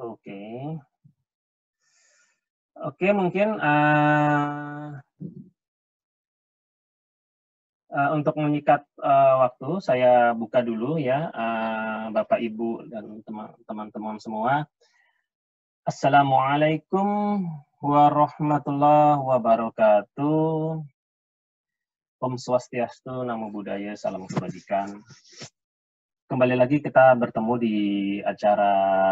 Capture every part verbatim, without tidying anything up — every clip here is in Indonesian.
Oke. Oke, mungkin, eee eee, untuk menyikat, eee, waktu, saya buka dulu ya, eee, Bapak, Ibu, dan tema teman-teman semua. Assalamualaikum warahmatullahi wabarakatuh. Om Swastiastu, Namo Buddhaya, salam kebajikan. Kembali lagi kita bertemu di acara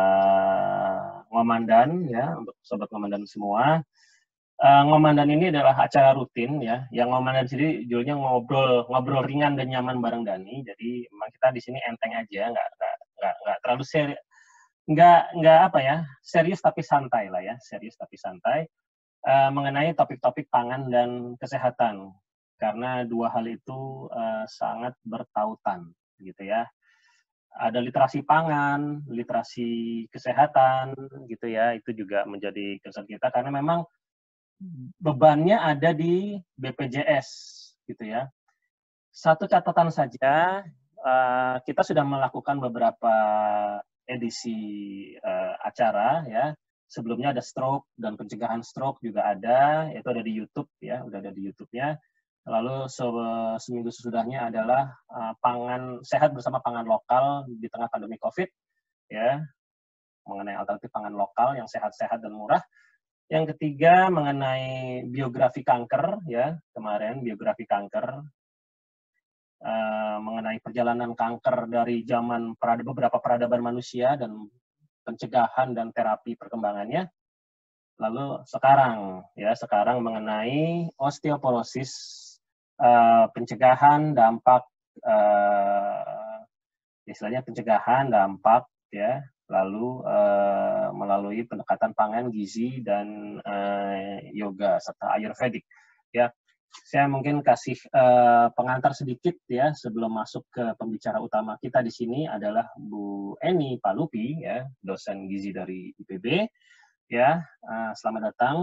Ngomandan ya, untuk sobat Ngomandan semua. Eee, Ngomandan ini adalah acara rutin ya, yang Ngomandan sendiri judulnya ngobrol ngobrol ringan dan nyaman bareng Dani. Jadi memang kita di sini enteng aja, nggak nggak nggak nggak terlalu seri nggak nggak apa ya, serius tapi santai lah ya, serius tapi santai, eee, mengenai topik-topik pangan dan kesehatan. Karena dua hal itu, eee, sangat bertautan gitu ya. Ada literasi pangan, literasi kesehatan gitu ya, itu juga menjadi concern kita karena memang bebannya ada di B P J S gitu ya. Satu catatan saja, eee, kita sudah melakukan beberapa edisi, eee, acara ya. Sebelumnya ada stroke dan pencegahan stroke juga ada, itu ada di YouTube ya, udah ada di YouTube-nya. Lalu se seminggu sesudahnya adalah, eee, pangan sehat bersama pangan lokal di tengah pandemi Covid ya, mengenai alternatif pangan lokal yang sehat-sehat dan murah. Yang ketiga mengenai biografi kanker ya, kemarin biografi kanker, eee, mengenai perjalanan kanker dari zaman perada beberapa peradaban manusia dan pencegahan dan terapi perkembangannya. Lalu sekarang ya, sekarang mengenai osteoporosis, eee, pencegahan, dampak, eee, istilahnya pencegahan, dampak ya, lalu, eee, melalui pendekatan pangan, gizi, dan, eee, yoga serta ayurvedik ya. Saya mungkin kasih, eee, pengantar sedikit ya, sebelum masuk ke pembicara utama kita di sini adalah Bu Eni Palupi ya, dosen gizi dari I P B ya. Eee, selamat datang,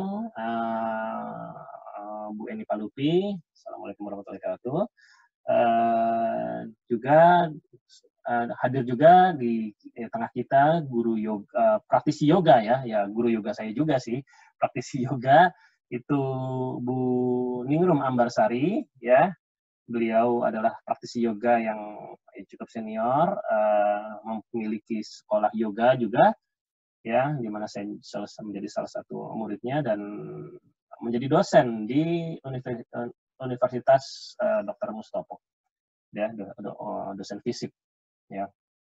eee, Bu Eni Palupi. Assalamualaikum warahmatullahi wabarakatuh. Eee, juga eee, hadir juga di di tengah kita guru yog eee, praktisi yoga ya, ya guru yoga saya juga sih, praktisi yoga, itu Bu Ningrum Ambarsari ya. Beliau adalah praktisi yoga yang cukup senior, eee, memiliki sekolah yoga juga ya, di mana saya salah menjadi salah satu muridnya dan menjadi dosen di Universi eee, Universitas, eee, Doktor Mustopo ya, do do eee, dosen fisik ya.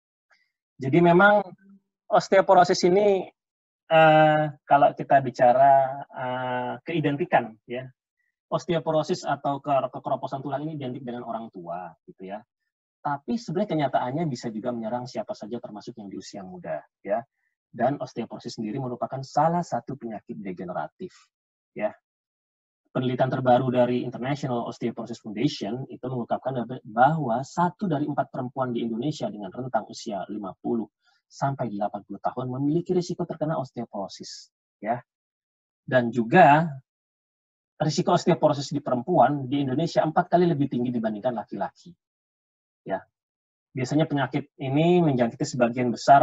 Jadi memang osteoporosis ini, eee, kalau kita bicara, eee, keidentikan ya, osteoporosis atau ke kekeroposan tulang ini identik dengan orang tua gitu ya. Tapi sebenarnya kenyataannya bisa juga menyerang siapa saja termasuk yang di usia muda ya. Dan osteoporosis sendiri merupakan salah satu penyakit degeneratif ya. Penelitian terbaru dari International Osteoporosis Foundation itu mengungkapkan bahwa satu dari empat perempuan di Indonesia dengan rentang usia lima puluh sampai delapan puluh tahun memiliki risiko terkena osteoporosis ya. Dan juga risiko osteoporosis di perempuan di Indonesia empat kali lebih tinggi dibandingkan laki-laki ya. Biasanya penyakit ini menjangkiti sebagian besar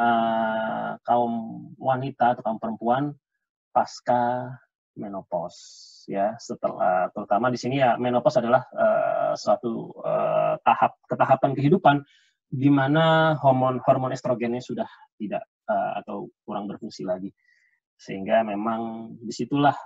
uh, kaum wanita atau kaum perempuan pasca menopause ya. Setelah terutama di sini ya, menopause adalah uh, suatu uh, tahap ketahapan kehidupan di mana hormon hormon estrogennya sudah tidak uh, atau kurang berfungsi lagi, sehingga memang disitulah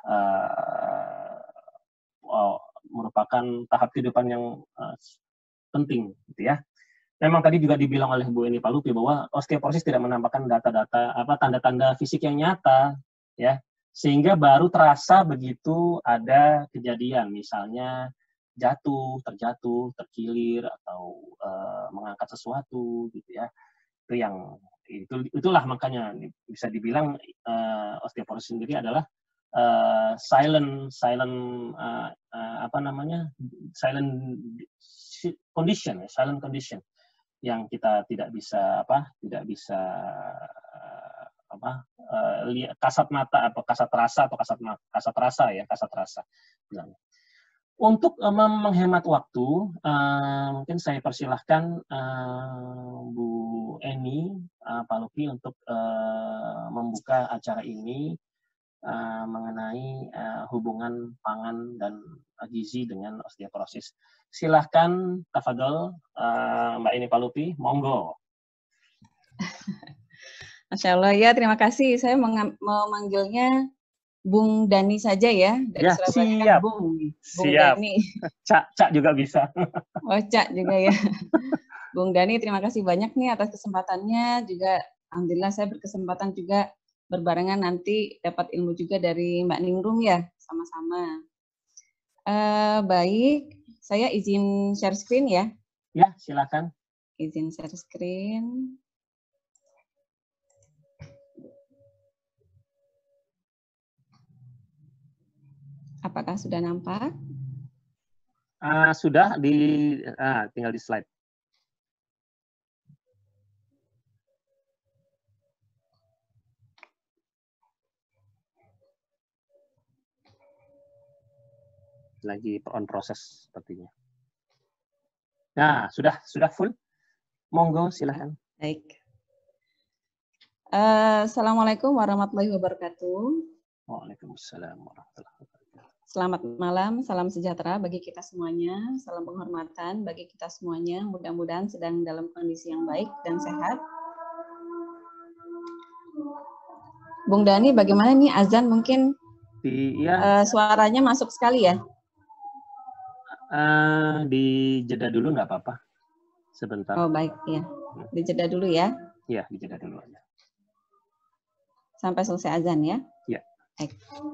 uh, oh, merupakan tahap kehidupan yang uh, penting gitu ya. Memang tadi juga dibilang oleh Bu Eni Palupi bahwa osteoporosis tidak menampakkan data-data apa tanda-tanda fisik yang nyata ya, sehingga baru terasa begitu ada kejadian misalnya jatuh, terjatuh, terkilir atau uh, mengangkat sesuatu gitu ya. Itu yang itu itulah makanya bisa dibilang uh, osteoporosis sendiri adalah uh, silent silent uh, uh, apa namanya? silent condition, silent condition yang kita tidak bisa apa tidak bisa uh, apa uh, lihat kasat mata atau kasat rasa atau kasat kasat rasa ya kasat rasa bilangnya. Untuk uh, menghemat waktu, uh, mungkin saya persilahkan uh, Bu Eni uh, Pak Luki untuk uh, membuka acara ini uh, mengenai uh, hubungan pangan dan gizi dengan osteoporosis. Silahkan, tafadhol, uh, Mbak Ini Pak Luki, monggo. Masya Allah, ya terima kasih. Saya mau memanggilnya Bung Dani saja ya, dari ya, Surabaya. Siap, Bung, Bung siap. Dani. Cak, Cak juga bisa. Oh, Cak juga ya. Bung Dani, terima kasih banyak nih atas kesempatannya. Juga alhamdulillah saya berkesempatan juga berbarengan nanti dapat ilmu juga dari Mbak Ningrum ya, sama-sama. Uh, baik, saya izin share screen ya. Ya, silakan. Izin share screen. Apakah sudah nampak? Uh, sudah, di uh, tinggal di slide. Lagi on proses sepertinya. Nah, sudah sudah full. Monggo, silahkan. Baik. Uh, Assalamualaikum warahmatullahi wabarakatuh. Waalaikumsalam warahmatullahi wabarakatuh. Selamat malam, salam sejahtera bagi kita semuanya, salam penghormatan bagi kita semuanya. Mudah-mudahan sedang dalam kondisi yang baik dan sehat. Bung Dani, bagaimana nih azan mungkin Iya. uh, suaranya masuk sekali ya? Uh, dijeda dulu nggak apa-apa, sebentar. Oh baik, ya. Dijeda dulu ya? Iya, dijeda dulu aja. Sampai selesai azan ya? Iya. Baik.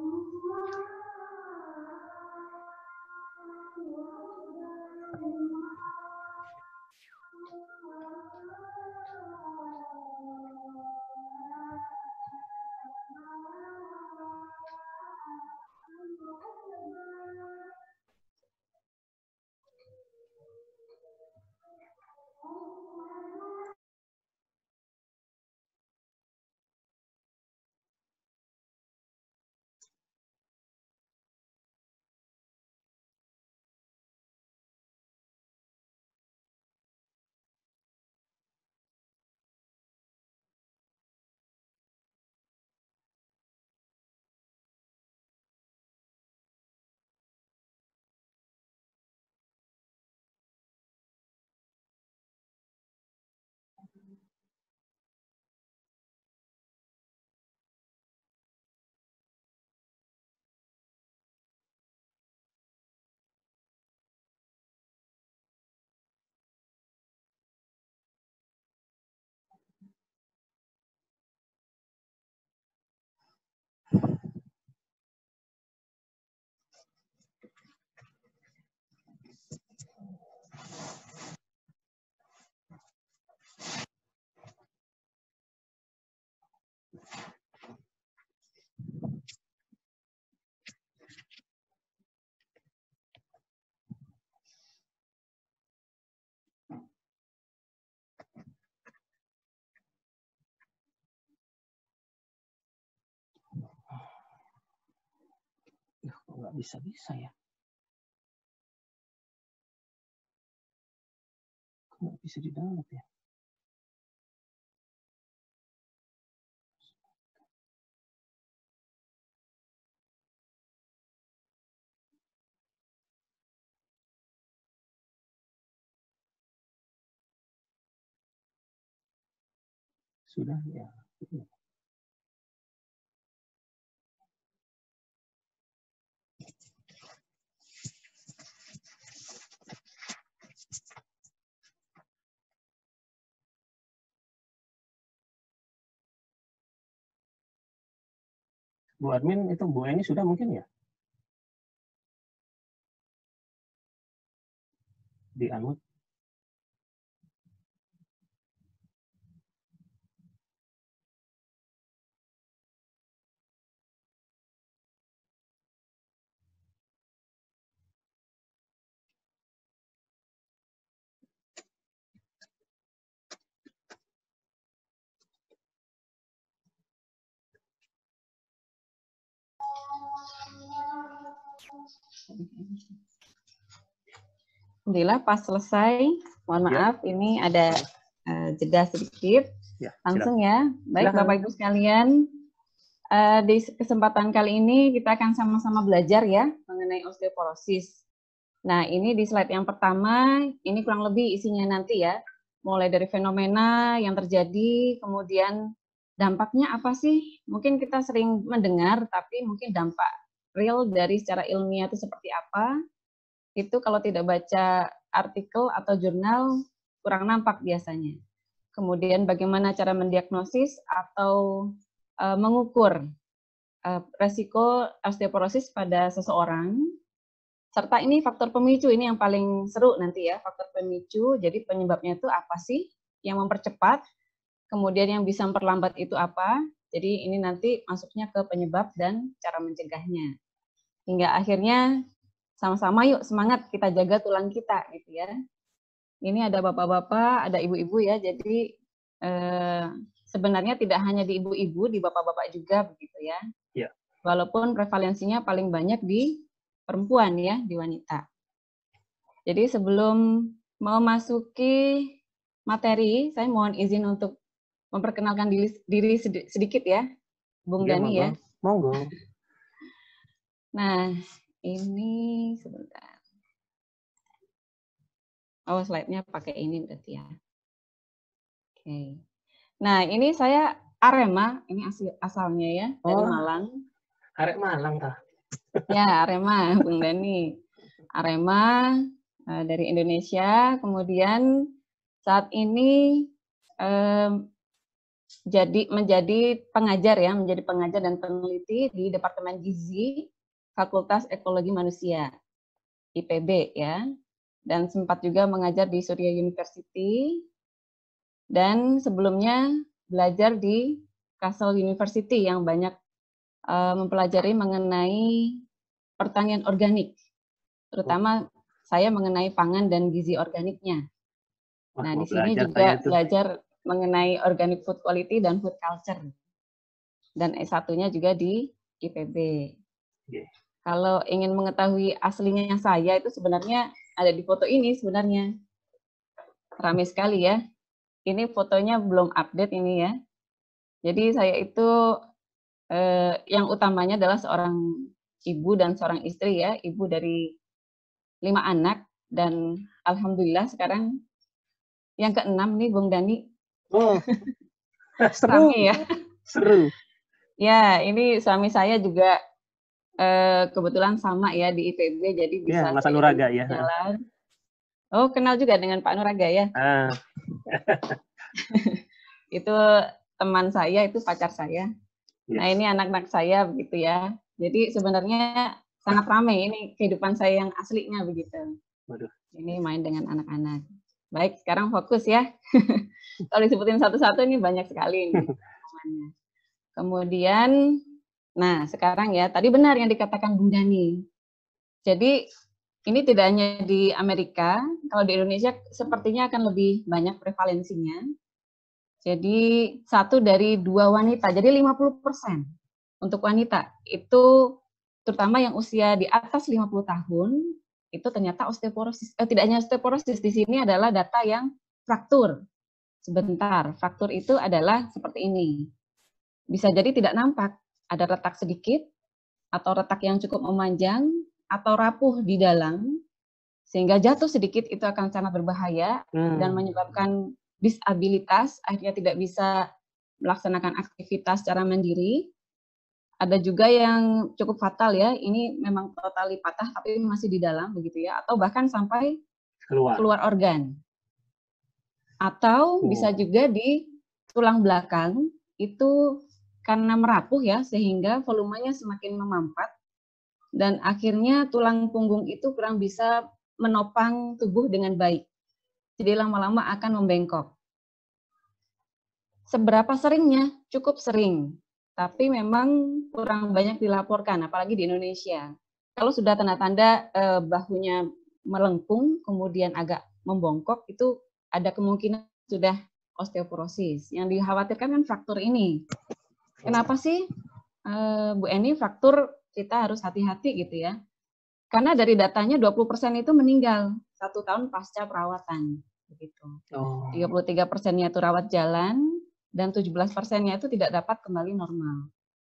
Nggak bisa-bisa ya. Nggak bisa di-download ya. Sudah ya. Bu admin itu Bu Eni sudah mungkin ya? Di unmute. Alhamdulillah pas selesai. Mohon maaf, ya. Ini ada uh, jeda sedikit. Ya, langsung ya. Baik silakan. Bapak Ibu sekalian, uh, di kesempatan kali ini kita akan sama-sama belajar ya mengenai osteoporosis. Nah, ini di slide yang pertama, ini kurang lebih isinya nanti ya. Mulai dari fenomena yang terjadi, kemudian dampaknya apa sih? Mungkin kita sering mendengar, tapi mungkin dampak real dari secara ilmiah itu seperti apa? Itu kalau tidak baca artikel atau jurnal, kurang nampak biasanya. Kemudian bagaimana cara mendiagnosis atau uh, mengukur uh, resiko osteoporosis pada seseorang, serta ini faktor pemicu, ini yang paling seru nanti ya, faktor pemicu, jadi penyebabnya itu apa sih yang mempercepat, kemudian yang bisa memperlambat itu apa, jadi ini nanti masuknya ke penyebab dan cara mencegahnya. Hingga akhirnya sama-sama yuk semangat kita jaga tulang kita gitu ya. Ini ada bapak-bapak, ada ibu-ibu ya, jadi eh, sebenarnya tidak hanya di ibu-ibu, di bapak-bapak juga begitu ya. Ya. Walaupun prevalensinya paling banyak di perempuan ya, di wanita. Jadi sebelum memasuki materi, saya mohon izin untuk memperkenalkan diri, diri sedikit ya, Bung ya, Dani ya. Monggo. Nah, ini sebentar. Oh, slide-nya pakai ini berarti ya. Oke. Nah, ini saya Arema, ini asli, asalnya ya, dari oh, Malang. Arek Malang kah? Ya, Arema, Bung Dani. Arema uh, dari Indonesia, kemudian saat ini um, jadi menjadi pengajar ya, menjadi pengajar dan peneliti di Departemen Gizi Fakultas Ekologi Manusia, I P B ya. Dan sempat juga mengajar di Surya University, dan sebelumnya belajar di Kassel University yang banyak uh, mempelajari mengenai pertanian organik, terutama oh. saya mengenai pangan dan gizi organiknya. Wah, nah, di sini juga belajar mengenai organic food quality dan food culture. Dan S satunya juga di I P B. Yeah. Kalau ingin mengetahui aslinya saya itu sebenarnya ada di foto ini sebenarnya. Ramai sekali ya. Ini fotonya belum update ini ya. Jadi saya itu eh, yang utamanya adalah seorang ibu dan seorang istri ya. Ibu dari lima anak dan alhamdulillah sekarang yang keenam nih Bung Dani. Oh, seru ya. Seru. Ya, ini suami saya juga eh, kebetulan sama ya di I P B, jadi bisa ya, Mas Anuraga ya. Jalan. Oh, kenal juga dengan Pak Nuraga ya? Ah. Itu teman saya, itu pacar saya. Yes. Nah, ini anak-anak saya begitu ya. Jadi sebenarnya sangat ramai ini kehidupan saya yang aslinya begitu. Waduh. Ini main dengan anak-anak. Baik, sekarang fokus ya. Kalau disebutin satu-satu ini banyak sekali ini. Kemudian, nah sekarang ya, tadi benar yang dikatakan Bung Dani. Jadi ini tidak hanya di Amerika, kalau di Indonesia sepertinya akan lebih banyak prevalensinya. Jadi satu dari dua wanita, jadi lima puluh persen untuk wanita. Itu terutama yang usia di atas lima puluh tahun, itu ternyata osteoporosis. Eh, tidak hanya osteoporosis, di sini adalah data yang fraktur. Sebentar, fraktur itu adalah seperti ini. Bisa jadi tidak nampak, ada retak sedikit, atau retak yang cukup memanjang, atau rapuh di dalam, sehingga jatuh sedikit itu akan sangat berbahaya hmm. dan menyebabkan disabilitas, akhirnya tidak bisa melaksanakan aktivitas secara mandiri. Ada juga yang cukup fatal ya, ini memang totali patah tapi masih di dalam begitu ya, atau bahkan sampai keluar, keluar organ. Atau oh. bisa juga di tulang belakang itu karena merapuh ya, sehingga volumenya semakin memampat dan akhirnya tulang punggung itu kurang bisa menopang tubuh dengan baik. Jadi lama-lama akan membengkok. Seberapa seringnya? Cukup sering. Tapi memang kurang banyak dilaporkan, apalagi di Indonesia. Kalau sudah tanda-tanda eh, bahunya melengkung, kemudian agak membongkok, itu ada kemungkinan sudah osteoporosis. Yang dikhawatirkan kan fraktur ini. Kenapa sih, eh, Bu Eni, fraktur kita harus hati-hati gitu ya? Karena dari datanya dua puluh persen itu meninggal satu tahun pasca perawatan. Begitu. Oh. tiga puluh tiga persennya itu rawat jalan, dan tujuh belas persennya itu tidak dapat kembali normal.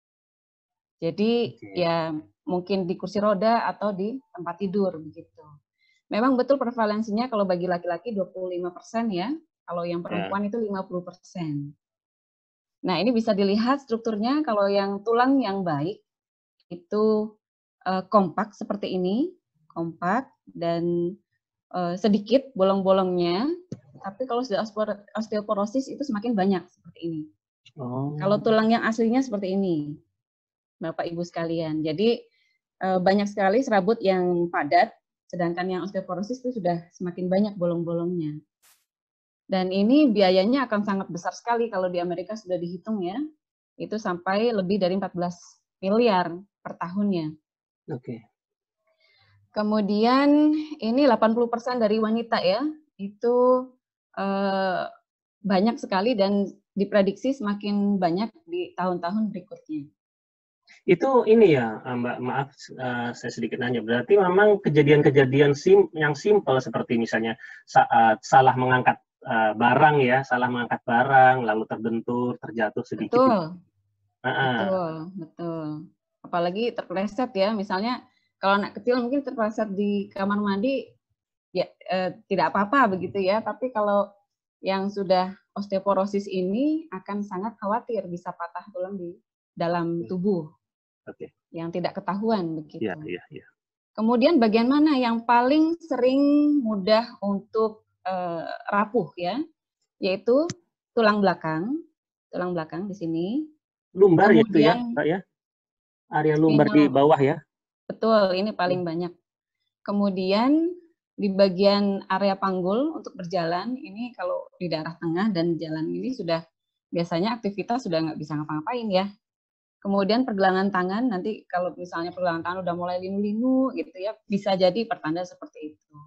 Jadi Oke. ya mungkin di kursi roda atau di tempat tidur begitu. Memang betul prevalensinya kalau bagi laki-laki dua puluh lima persen ya, kalau yang Ya. perempuan itu lima puluh persen. Nah, ini bisa dilihat strukturnya kalau yang tulang yang baik itu uh, kompak seperti ini, kompak dan uh, sedikit bolong-bolongnya. Tapi kalau sudah osteoporosis itu semakin banyak seperti ini. Oh. Kalau tulang yang aslinya seperti ini, Bapak Ibu sekalian. Jadi uh, banyak sekali serabut yang padat, sedangkan yang osteoporosis itu sudah semakin banyak bolong-bolongnya. Dan ini biayanya akan sangat besar sekali kalau di Amerika sudah dihitung ya. Itu sampai lebih dari empat belas miliar per tahunnya. Oke. Okay. Kemudian ini delapan puluh persen dari wanita ya, itu eh, banyak sekali dan diprediksi semakin banyak di tahun-tahun berikutnya. Itu ini ya, Mbak, maaf uh, saya sedikit nanya. Berarti memang kejadian-kejadian sim yang simpel seperti misalnya saat salah mengangkat uh, barang ya, salah mengangkat barang, lalu terbentur, terjatuh sedikit. Betul, uh -uh. betul, betul. Apalagi terpleset ya, misalnya kalau anak kecil mungkin terpleset di kamar mandi, ya eh, tidak apa-apa begitu ya. Tapi kalau yang sudah osteoporosis ini akan sangat khawatir bisa patah tulang di dalam tubuh. Okay. Yang tidak ketahuan begitu. Ya, ya, ya. Kemudian bagian mana yang paling sering mudah untuk uh, rapuh ya, yaitu tulang belakang, tulang belakang di sini. Lumbar Kemudian, itu ya, Pak ya, area lumbar di bawah ya. Betul, ini paling hmm. banyak. Kemudian di bagian area panggul untuk berjalan, ini kalau di daerah tengah dan jalan ini sudah biasanya aktivitas sudah nggak bisa ngapa-ngapain ya. Kemudian pergelangan tangan, nanti kalau misalnya pergelangan tangan udah mulai linu-linu gitu ya, bisa jadi pertanda seperti itu.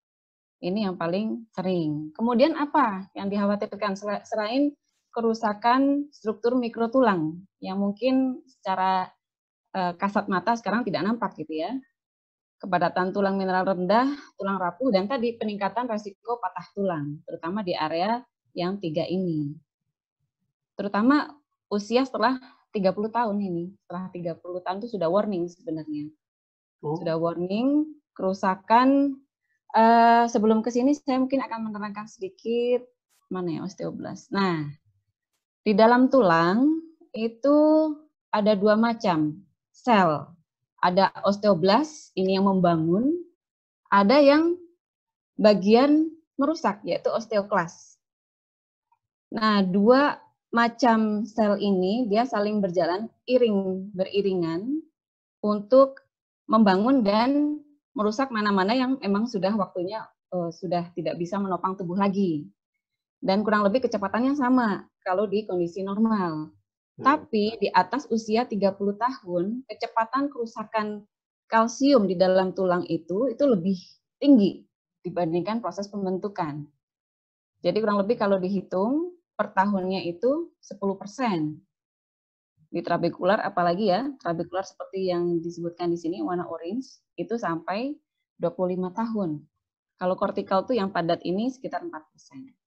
Ini yang paling sering. Kemudian apa yang dikhawatirkan selain kerusakan struktur mikrotulang yang mungkin secara eh, kasat mata sekarang tidak nampak gitu ya. Kepadatan tulang mineral rendah, tulang rapuh, dan tadi peningkatan resiko patah tulang, terutama di area yang tiga ini. Terutama usia setelah tiga puluh tahun ini, setelah tiga puluh tahun itu sudah warning sebenarnya. Oh. Sudah warning, kerusakan. Uh, sebelum ke sini saya mungkin akan menerangkan sedikit mana ya osteoblast. Nah, di dalam tulang itu ada dua macam sel. Ada osteoblast, ini yang membangun. Ada yang bagian merusak, yaitu osteoklas. Nah, dua macam sel ini dia saling berjalan iring beriringan untuk membangun dan merusak mana-mana yang memang sudah waktunya uh, sudah tidak bisa menopang tubuh lagi. Dan kurang lebih kecepatannya sama kalau di kondisi normal. Hmm. Tapi di atas usia tiga puluh tahun, kecepatan kerusakan kalsium di dalam tulang itu itu lebih tinggi dibandingkan proses pembentukan. Jadi kurang lebih kalau dihitung per tahunnya itu sepuluh persen. Di trabekular apalagi ya, trabekular seperti yang disebutkan di sini warna orange itu sampai dua puluh lima tahun. Kalau kortikal tuh yang padat ini sekitar empat persen.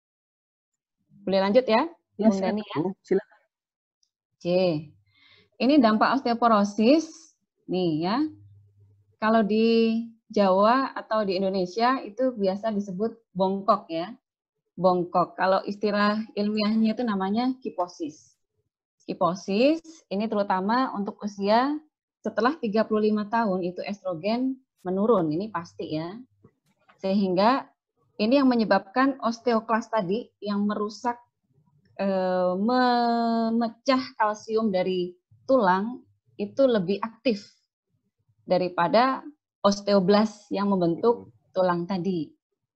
Boleh lanjut ya, ya Bung Dani ya? Silakan. Oke. Ini dampak osteoporosis nih ya. Kalau di Jawa atau di Indonesia itu biasa disebut bongkok ya. Bongkok. Kalau istilah ilmiahnya itu namanya kiposis. Kiposis ini terutama untuk usia setelah tiga puluh lima tahun itu estrogen menurun, ini pasti ya. Sehingga ini yang menyebabkan osteoklas tadi yang merusak, eh, memecah kalsium dari tulang itu lebih aktif daripada osteoblast yang membentuk tulang tadi.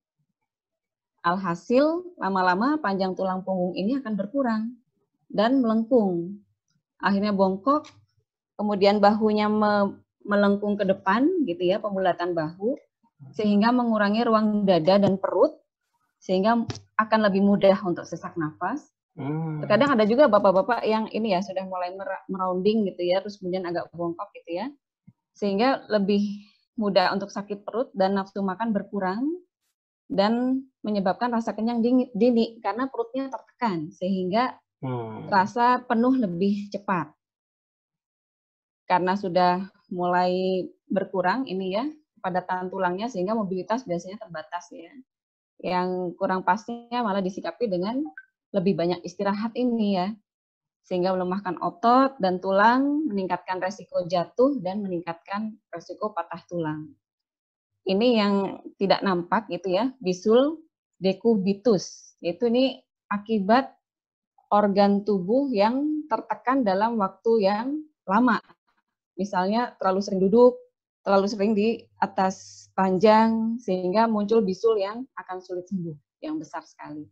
Alhasil lama-lama panjang tulang punggung ini akan berkurang dan melengkung. Akhirnya bongkok, kemudian bahunya me melengkung ke depan gitu ya, pembulatan bahu, sehingga mengurangi ruang dada dan perut, sehingga akan lebih mudah untuk sesak nafas. Hmm. Terkadang ada juga bapak-bapak yang ini ya sudah mulai merounding gitu ya, terus kemudian agak bongkok gitu ya, sehingga lebih mudah untuk sakit perut dan nafsu makan berkurang, dan menyebabkan rasa kenyang dini, dini karena perutnya tertekan, sehingga Hmm. terasa penuh lebih cepat. Karena sudah mulai berkurang ini ya, kepadatan tulangnya sehingga mobilitas biasanya terbatas ya. Yang kurang pastinya malah disikapi dengan lebih banyak istirahat ini ya. Sehingga melemahkan otot dan tulang, meningkatkan resiko jatuh dan meningkatkan resiko patah tulang. Ini yang tidak nampak gitu ya, bisul decubitus. Itu ini akibat organ tubuh yang tertekan dalam waktu yang lama. Misalnya terlalu sering duduk, terlalu sering di atas panjang, sehingga muncul bisul yang akan sulit sembuh, yang besar sekali.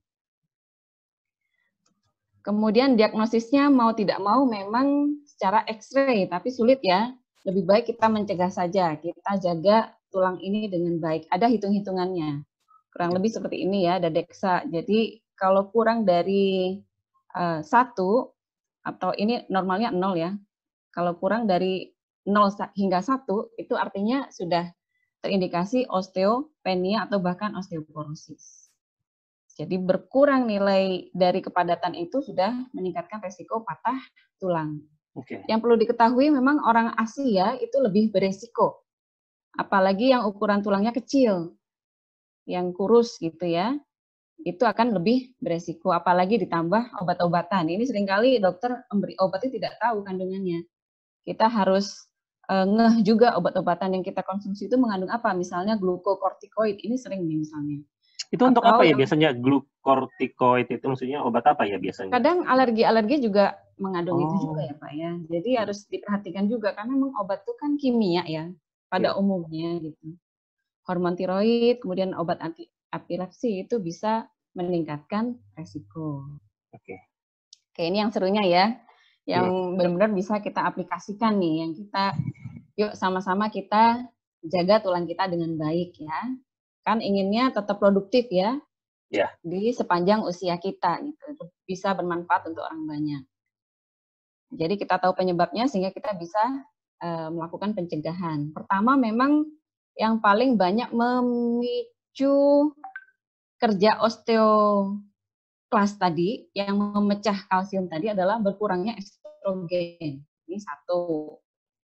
Kemudian diagnosisnya mau tidak mau memang secara X-ray, tapi sulit ya. Lebih baik kita mencegah saja, kita jaga tulang ini dengan baik. Ada hitung-hitungannya, kurang lebih seperti ini ya, ada deksa. Jadi kalau kurang dari uh, satu, atau ini normalnya nol ya, kalau kurang dari nol hingga satu, itu artinya sudah terindikasi osteopenia atau bahkan osteoporosis. Jadi berkurang nilai dari kepadatan itu sudah meningkatkan resiko patah tulang. Okay. Yang perlu diketahui memang orang Asia itu lebih beresiko. Apalagi yang ukuran tulangnya kecil, yang kurus gitu ya, itu akan lebih beresiko. Apalagi ditambah obat-obatan. Ini seringkali dokter memberi obat itu tidak tahu kandungannya. Kita harus uh, ngeh juga obat-obatan yang kita konsumsi itu mengandung apa. Misalnya glukokortikoid, ini sering nih misalnya. Itu untuk Atau apa ya yang, biasanya glukokortikoid itu maksudnya obat apa ya biasanya? Kadang alergi-alergi juga mengandung oh. itu juga ya Pak ya. Jadi hmm. harus diperhatikan juga karena memang obat itu kan kimia ya pada yeah. umumnya gitu. Hormon tiroid, kemudian obat anti epilepsi itu bisa meningkatkan resiko. Oke. Okay. Oke, ini yang serunya ya. Yang yeah. benar-benar bisa kita aplikasikan nih, yang kita yuk sama-sama kita jaga tulang kita dengan baik ya. Kan inginnya tetap produktif ya. Ya. Di sepanjang usia kita gitu, bisa bermanfaat untuk orang banyak. Jadi kita tahu penyebabnya sehingga kita bisa uh, melakukan pencegahan. Pertama memang yang paling banyak memicu kerja osteoklas tadi, yang memecah kalsium tadi adalah berkurangnya estrogen. Ini satu.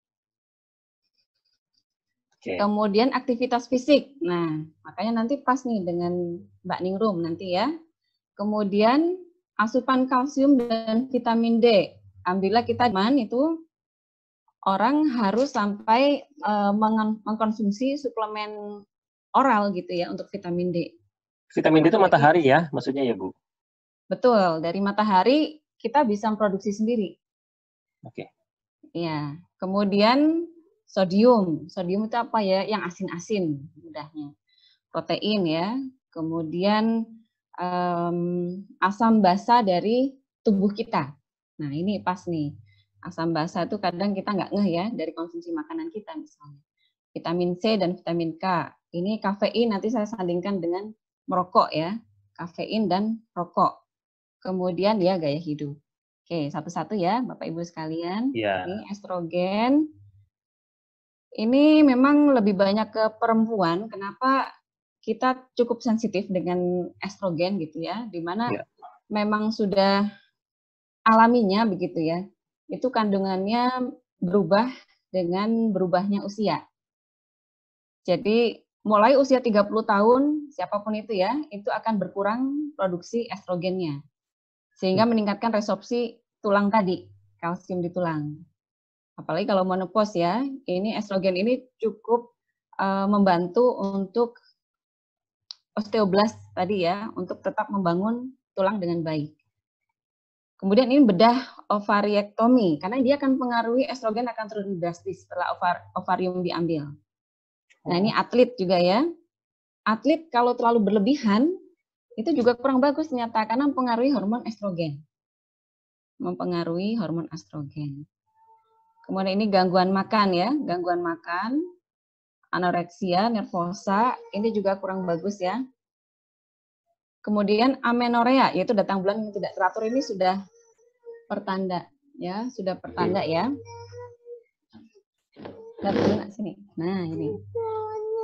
Okay. Kemudian aktivitas fisik. Nah, makanya nanti pas nih dengan Mbak Ningrum nanti ya. Kemudian asupan kalsium dan vitamin D. Alhamdulillah kita man itu orang harus sampai uh, mengkonsumsi suplemen oral gitu ya untuk vitamin D. Vitamin D itu matahari ya, maksudnya ya Bu? Betul, dari matahari kita bisa memproduksi sendiri. Oke. Okay. Ya, kemudian sodium. Sodium itu apa ya? Yang asin-asin mudahnya. Protein ya. Kemudian um, asam basa dari tubuh kita. Nah ini pas nih. Asam basa itu kadang kita nggak ngeh ya dari konsumsi makanan kita misalnya. Vitamin C dan vitamin K. Ini kafein nanti saya sandingkan dengan merokok ya. Kafein dan rokok. Kemudian ya gaya hidup. Oke, satu-satu ya Bapak Ibu sekalian. Yeah. Ini estrogen. Ini memang lebih banyak ke perempuan. Kenapa kita cukup sensitif dengan estrogen gitu ya, di mana yeah. memang sudah alaminya begitu ya. Itu kandungannya berubah dengan berubahnya usia. Jadi mulai usia tiga puluh tahun, siapapun itu ya, itu akan berkurang produksi estrogennya. Sehingga meningkatkan resorpsi tulang tadi, kalsium di tulang. Apalagi kalau menopause ya, ini estrogen ini cukup uh, membantu untuk osteoblast tadi ya, untuk tetap membangun tulang dengan baik. Kemudian ini bedah ovariektomi, karena dia akan mempengaruhi estrogen akan turun drastis setelah ovar, ovarium diambil. Nah ini atlet juga ya. Atlet kalau terlalu berlebihan, itu juga kurang bagus ternyata, karena mempengaruhi hormon estrogen. Mempengaruhi hormon estrogen. Kemudian ini gangguan makan ya, gangguan makan, anoreksia, nervosa, ini juga kurang bagus ya. Kemudian amenorea, yaitu datang bulan yang tidak teratur, ini sudah pertanda ya, sudah pertanda ya. Lihat dulu sini. Nah, ini.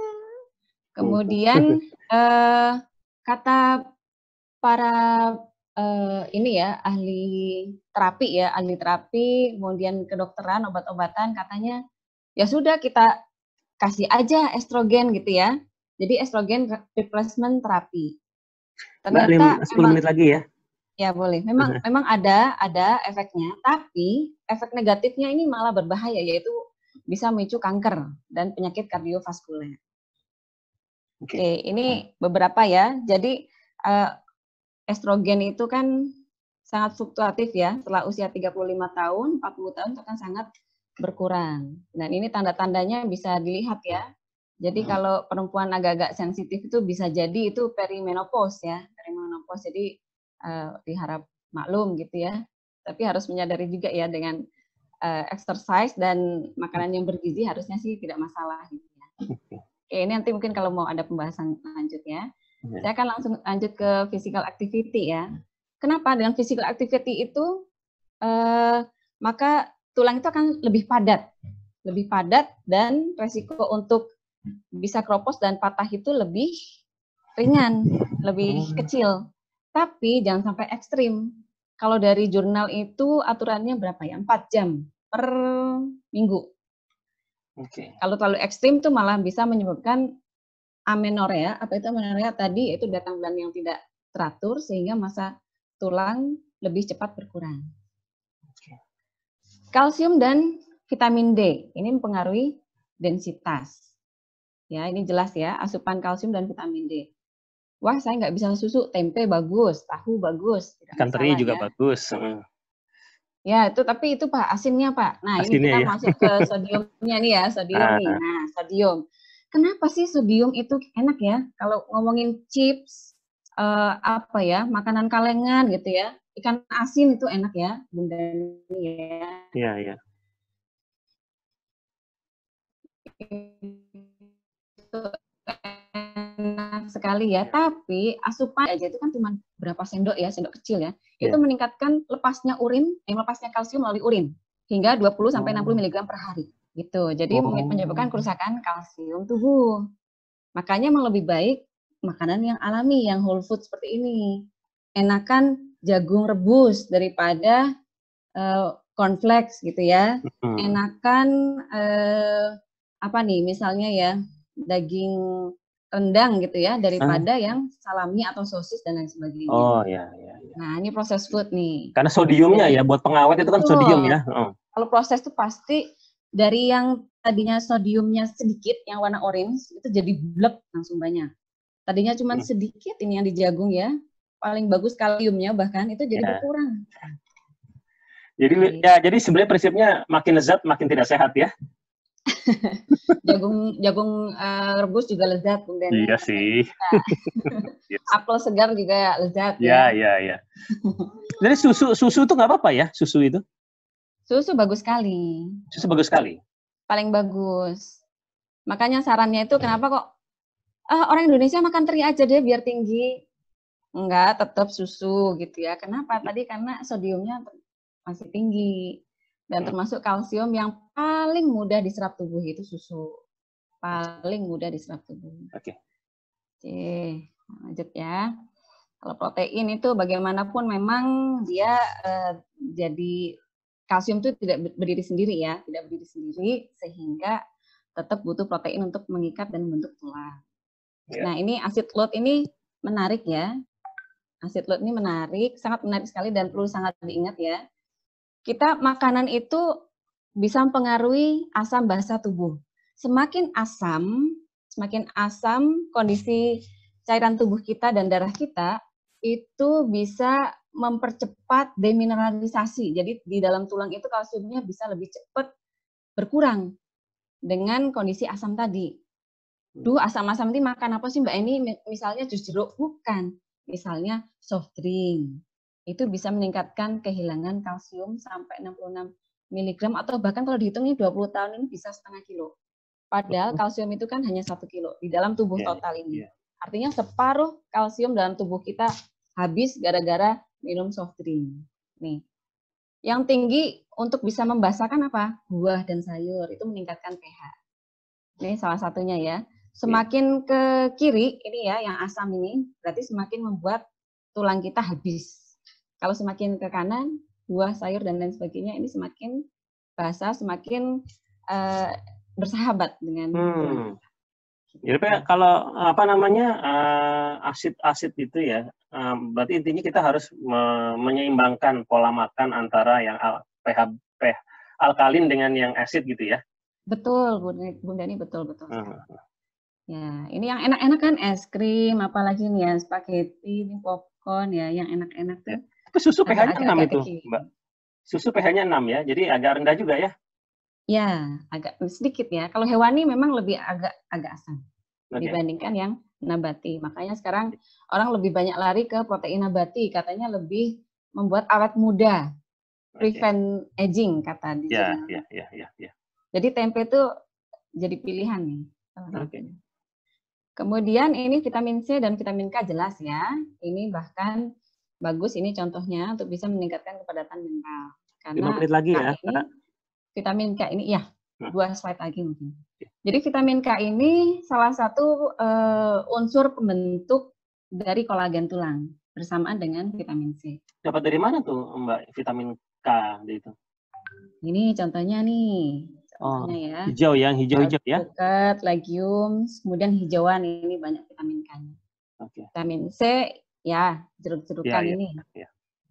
Kemudian eh, kata para uh, ini ya, ahli terapi ya, ahli terapi, kemudian kedokteran, obat-obatan, katanya ya sudah kita kasih aja estrogen gitu ya. Jadi estrogen replacement terapi. Ternyata Mbak, sepuluh memang menit lagi ya. Ya boleh. Memang memang ada ada efeknya, tapi efek negatifnya ini malah berbahaya, yaitu bisa memicu kanker dan penyakit kardiovaskuler. Oke, okay. Ini beberapa ya. Jadi uh, estrogen itu kan sangat fluktuatif ya. Setelah usia tiga puluh lima tahun, empat puluh tahun itu akan sangat berkurang. Dan ini tanda-tandanya bisa dilihat ya. Jadi kalau perempuan agak-agak sensitif itu bisa jadi itu perimenopause ya, perimenopause. Jadi uh, diharap maklum gitu ya. Tapi harus menyadari juga ya dengan uh, exercise dan makanan yang bergizi harusnya sih tidak masalah gitu ya. Oke, ini nanti mungkin kalau mau ada pembahasan lanjut ya. Saya akan langsung lanjut ke physical activity ya. Kenapa? Dengan physical activity itu uh, maka tulang itu akan lebih padat, lebih padat dan resiko untuk bisa keropos dan patah itu lebih ringan, lebih kecil. Tapi jangan sampai ekstrim. Kalau dari jurnal itu aturannya berapa ya? empat jam per minggu. Oke. Okay. Kalau terlalu ekstrim itu malah bisa menyebabkan amenorrea. Apa itu amenorrea tadi? Yaitu datang bulan yang tidak teratur sehingga masa tulang lebih cepat berkurang. Okay. Kalsium dan vitamin D ini mempengaruhi densitas. Ya, ini jelas ya, asupan kalsium dan vitamin D. Wah, saya nggak bisa susu, tempe bagus, tahu bagus. Ikan teri juga ya. Bagus. Ya, itu tapi itu Pak, asinnya Pak. Nah, asinnya, ini kita ya? Masuk ke sodiumnya nih ya, sodium ah. nih. Nah, sodium. Kenapa sih sodium itu enak ya? Kalau ngomongin chips, uh, apa ya, makanan kalengan gitu ya, ikan asin itu enak ya, Bunda ya. Iya, iya. Enak sekali ya, tapi asupan aja itu kan cuma berapa sendok ya, sendok kecil ya, yeah. Itu meningkatkan lepasnya urin, yang lepasnya kalsium melalui urin hingga dua puluh sampai enam puluh miligram per hari gitu. Jadi oh. menyebabkan kerusakan kalsium tubuh. Makanya memang lebih baik makanan yang alami, yang whole food seperti ini. Enakan jagung rebus daripada uh, cornflakes gitu ya. Hmm. Enakan uh, apa nih misalnya ya, daging rendang gitu ya daripada ah. yang salami atau sosis dan lain sebagainya. Oh ya, ya, ya. Nah ini proses food nih. Karena sodiumnya Jadi, ya buat pengawet itu kan betul. Sodium ya. Oh. Kalau proses itu pasti dari yang tadinya sodiumnya sedikit yang warna orange itu jadi blek langsung banyak. Tadinya cuma hmm. sedikit ini yang di jagung ya. Paling bagus kaliumnya bahkan itu jadi ya. Berkurang. Jadi okay. ya jadi sebenarnya prinsipnya makin lezat makin tidak sehat ya. jagung jagung uh, rebus juga lezat Bung Dani. Iya sih. Yes. Apel segar juga lezat ya. Iya, iya, iya. Jadi susu susu itu nggak apa-apa ya, susu itu? Susu bagus sekali. Susu bagus sekali. Paling bagus. Makanya sarannya itu kenapa kok ah, orang Indonesia makan teri aja deh biar tinggi. Enggak, tetap susu gitu ya. Kenapa? Tadi karena sodiumnya masih tinggi. Dan termasuk kalsium yang paling mudah diserap tubuh itu susu. Paling mudah diserap tubuh. Oke. Oke, lanjut ya. Kalau protein itu bagaimanapun memang dia eh, jadi kalsium itu tidak berdiri sendiri ya, tidak berdiri sendiri sehingga tetap butuh protein untuk mengikat dan membentuk tulang. Yeah. Nah, ini acid laut ini menarik ya. Acid laut ini menarik, sangat menarik sekali dan perlu sangat diingat ya. Kita makanan itu bisa mempengaruhi asam basa tubuh. Semakin asam, semakin asam kondisi cairan tubuh kita dan darah kita itu bisa mempercepat demineralisasi. Jadi di dalam tulang itu kalsiumnya bisa lebih cepat berkurang dengan kondisi asam tadi. Duh, asam-asam ini makan apa sih Mbak Eni? Misalnya jus jeruk, bukan. Misalnya soft drink. Itu bisa meningkatkan kehilangan kalsium sampai enam puluh enam miligram atau bahkan kalau dihitungnya dua puluh tahun ini bisa setengah kilo. Padahal kalsium itu kan hanya satu kilo di dalam tubuh yeah, total ini. Yeah. Artinya separuh kalsium dalam tubuh kita habis gara-gara minum soft drink. Nih. Yang tinggi untuk bisa membasahkan apa? Buah dan sayur itu meningkatkan pH. Ini salah satunya ya. Semakin ke kiri ini ya yang asam ini berarti semakin membuat tulang kita habis. Kalau semakin ke kanan, buah, sayur, dan lain sebagainya, ini semakin basah, semakin uh, bersahabat dengan tulang. Hmm. Jadi kalau apa namanya asid-asid itu ya, berarti intinya kita harus me menyeimbangkan pola makan antara yang pH, pH alkalin dengan yang asid gitu ya. Betul, Bung Dani, betul betul. Hmm. Ya, ini yang enak-enak kan es krim, apalagi nih ya spaghetti, ini popcorn ya, yang enak-enak tuh. Tapi susu pH-nya enam itu, Mbak. Susu pH-nya enam ya, jadi agak rendah juga ya. Ya, agak sedikit ya. Kalau hewani memang lebih agak agak asam okay. dibandingkan yang nabati. Makanya sekarang orang lebih banyak lari ke protein nabati, katanya lebih membuat awet muda, prevent okay. aging kata di ya, ya, ya, ya, ya. Jadi tempe itu jadi pilihan nih. Okay. Kemudian ini vitamin C dan vitamin K jelas ya. Ini bahkan bagus ini contohnya untuk bisa meningkatkan kepadatan mineral. Karena lima menit lagi K ya. Ini, vitamin K ini ya, dua slide lagi mungkin. Jadi vitamin K ini salah satu uh, unsur pembentuk dari kolagen tulang bersamaan dengan vitamin C. Dapat dari mana tuh Mbak vitamin K itu? Ini contohnya nih. Oh, ya. Hijau yang hijau-hijau ya? Alpukat, legumes, kemudian hijauan ini banyak vitamin K-nya. Okay. Vitamin C ya jeruk-jerukan ya, ini. Ya, ya.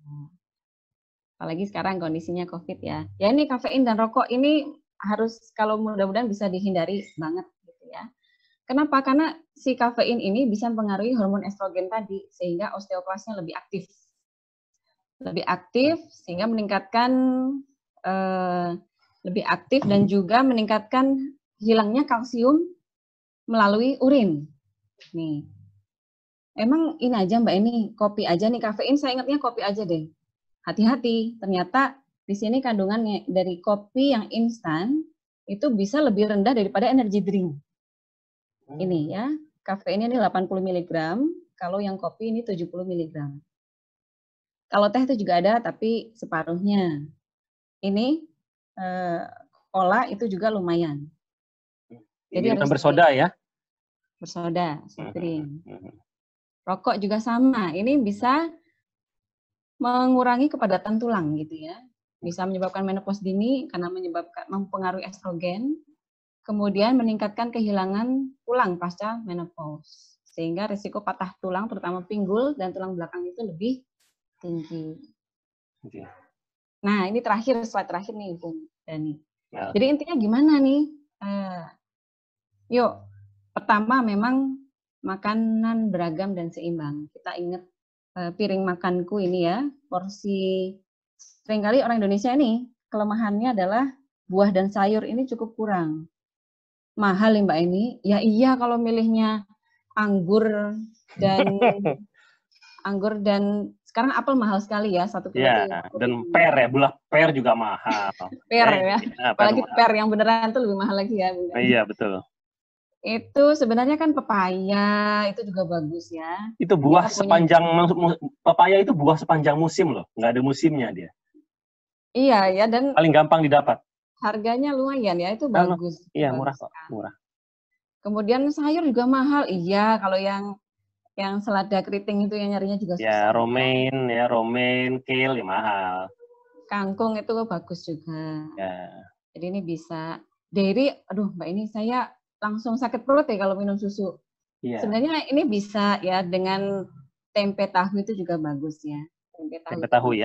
Apalagi sekarang kondisinya COVID ya. Ya ini kafein dan rokok ini harus kalau mudah-mudahan bisa dihindari banget gitu ya. Kenapa? Karena si kafein ini bisa mempengaruhi hormon estrogen tadi sehingga osteoplasnya lebih aktif. Lebih aktif sehingga meningkatkan eh, lebih aktif dan juga meningkatkan hilangnya kalsium melalui urin. Nih. Emang ini aja Mbak ini kopi aja nih kafein, saya ingatnya kopi aja deh. Hati-hati, ternyata di sini kandungannya dari kopi yang instan itu bisa lebih rendah daripada energy drink. Ini ya, kafeinnya ini delapan puluh miligram, kalau yang kopi ini tujuh puluh miligram. Kalau teh itu juga ada tapi separuhnya. Ini eh, cola itu juga lumayan. Jadi harus bersoda ya? Bersoda, soft drink. Rokok juga sama. Ini bisa mengurangi kepadatan tulang gitu ya. Bisa menyebabkan menopause dini karena menyebabkan mempengaruhi estrogen. Kemudian meningkatkan kehilangan tulang pasca menopause. Sehingga risiko patah tulang terutama pinggul dan tulang belakang itu lebih tinggi. Okay. Nah, ini terakhir, slide terakhir nih, Bung Dani. Ya. Jadi intinya gimana nih? Uh, yuk, pertama memang makanan beragam dan seimbang. Kita ingat uh, piring makanku ini ya, porsi seringkali orang Indonesia ini kelemahannya adalah buah dan sayur ini cukup kurang. Mahal nih Mbak ini. Ya iya kalau milihnya anggur dan anggur dan sekarang apel mahal sekali ya, satu kilo ya, itu. Dan per ya, buah per juga mahal. Per ya, ya apalagi per yang beneran tuh lebih mahal lagi ya. Bunda. Iya, betul. Itu sebenarnya kan pepaya, itu juga bagus ya. Itu buah Kita sepanjang, punya... pepaya itu buah sepanjang musim loh, nggak ada musimnya dia. Iya ya, dan paling gampang didapat. Harganya lumayan ya, itu Halo. bagus. Iya, bagus murah kok, murah. Kemudian sayur juga mahal, iya kalau yang yang selada keriting itu yang nyarinya juga susah. Ya, romaine, ya, romaine, kale ya mahal. Kangkung itu bagus juga. Ya. Jadi ini bisa. Dairy, aduh Mbak ini saya langsung sakit perut ya kalau minum susu. Ya. Sebenarnya ini bisa ya dengan tempe tahu itu juga bagus ya. Tempe tahu, tempe tahu ya.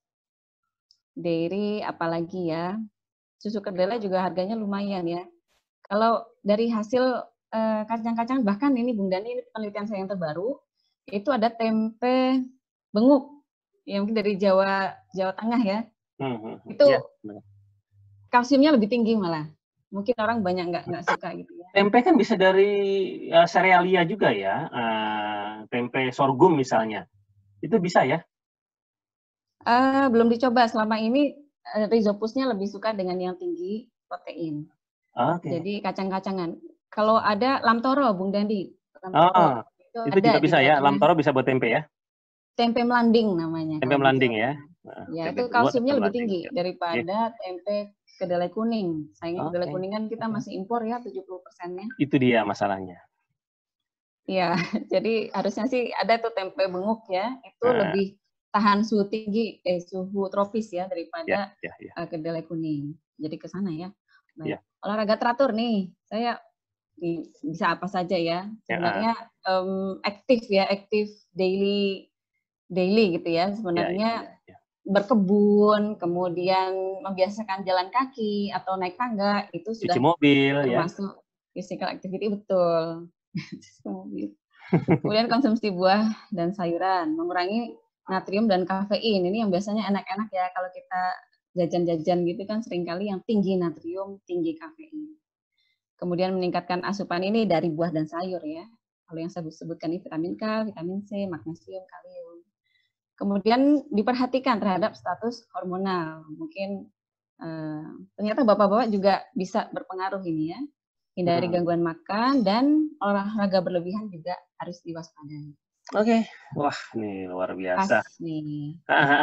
Dairy apalagi ya. Susu kedelai juga harganya lumayan ya. Kalau dari hasil kacang-kacang, eh, bahkan ini Bung Dani, ini penelitian saya yang terbaru, itu ada tempe benguk, yang mungkin dari Jawa Jawa Tengah ya. Hmm, itu ya. Kalsiumnya lebih tinggi malah. Mungkin orang banyak nggak nggak suka gitu ya. Tempe kan bisa dari uh, serealia juga ya, uh, tempe sorghum misalnya. Itu bisa ya? Uh, belum dicoba selama ini. Rhizopusnya lebih suka dengan yang tinggi protein. Okay. Jadi kacang-kacangan. Kalau ada lamtoro, Bung Dandi. Lamtoro, oh, itu, itu juga bisa ya. Lamtoro bisa buat tempe ya? Tempe melanding namanya. Tempe melanding ya. Nah, ya, itu kalsiumnya lebih tinggi ya. daripada yeah. tempe kedelai kuning. Sayangnya okay. kedelai kuning kan kita masih impor ya tujuh puluh persennya. Itu dia masalahnya. Iya, jadi harusnya sih ada tuh tempe benguk ya. Itu nah. lebih tahan suhu tinggi, eh suhu tropis ya daripada ya, ya, ya. Uh, kedelai kuning. Jadi ke sana ya. Baik. Ya. Olahraga teratur nih, saya nih, bisa apa saja ya. Sebenarnya ya, um, aktif ya, aktif daily, daily gitu ya. Sebenarnya ya, ya, ya. Berkebun, kemudian membiasakan jalan kaki atau naik tangga itu sudah cuci mobil, termasuk ya. Physical activity, betul. Mobil. Kemudian konsumsi buah dan sayuran, mengurangi natrium dan kafein. Ini yang biasanya enak-enak ya kalau kita jajan-jajan gitu kan seringkali yang tinggi natrium, tinggi kafein. Kemudian meningkatkan asupan ini dari buah dan sayur ya. Kalau yang saya sebutkan ini vitamin K, vitamin C, magnesium, kalium. Kemudian diperhatikan terhadap status hormonal. Mungkin eh, ternyata bapak-bapak juga bisa berpengaruh ini ya. Hindari gangguan makan dan olahraga berlebihan juga harus diwaspadai. Oke, okay. Wah nih luar biasa. Pas nih.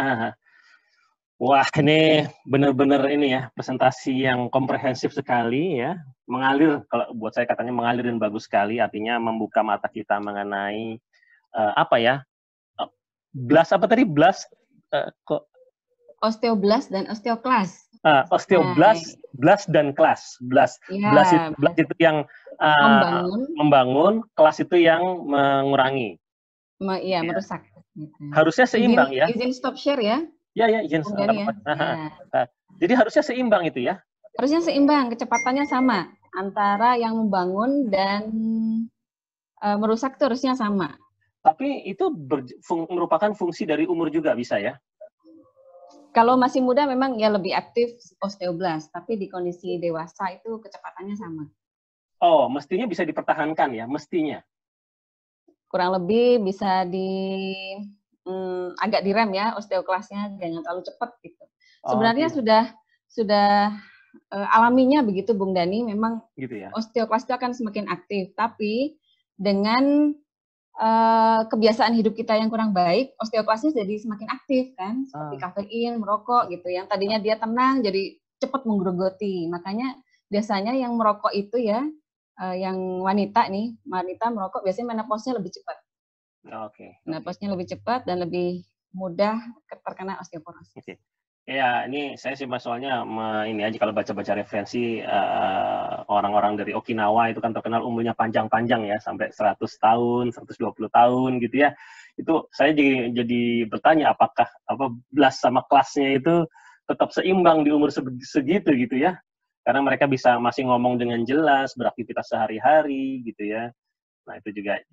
Wah ini benar-benar ini ya presentasi yang komprehensif sekali ya, mengalir kalau buat saya katanya mengalir dan bagus sekali, artinya membuka mata kita mengenai uh, apa ya, uh, blast apa tadi blast uh, kok osteoblast dan osteoklas. Uh, osteoblast, nah, blast dan kelas. Blast, ya, blast, itu, blast itu yang uh, membangun, membangun, kelas itu yang mengurangi. Me, iya, ya, merusak. Harusnya seimbang izin, ya. Izin stop share ya. Ya, ya, izin stop. Ya. Ya. Nah, jadi harusnya seimbang itu ya. Harusnya seimbang, kecepatannya sama antara yang membangun dan uh, merusak itu harusnya sama. Tapi itu ber, fung, merupakan fungsi dari umur juga bisa ya. Kalau masih muda memang ya lebih aktif osteoblast, tapi di kondisi dewasa itu kecepatannya sama. Oh, mestinya bisa dipertahankan ya, mestinya. Kurang lebih bisa di hmm, agak direm ya osteoklasnya, jangan terlalu cepat gitu. Sebenarnya oh, gitu. sudah sudah uh, alaminya begitu Bung Dani, memang gitu ya. Osteoklas itu akan semakin aktif, tapi dengan Uh, kebiasaan hidup kita yang kurang baik, osteoklasnya jadi semakin aktif kan, seperti kafein, merokok gitu. Yang tadinya dia tenang jadi cepat menggerogoti. Makanya biasanya yang merokok itu ya, uh, yang wanita nih, wanita merokok biasanya menopause-nya lebih cepat. Oke. Okay, menopause-nya okay. lebih cepat dan lebih mudah terkena osteoporosis. Okay. Ya, ini saya sih soalnya me, ini aja kalau baca-baca referensi orang-orang uh, dari Okinawa itu kan terkenal umurnya panjang-panjang ya, sampai seratus tahun, seratus dua puluh tahun gitu ya. Itu saya jadi jadi bertanya apakah apa blast sama kelasnya itu tetap seimbang di umur segitu gitu ya. Karena mereka bisa masih ngomong dengan jelas, beraktivitas sehari-hari gitu ya. Nah, itu juga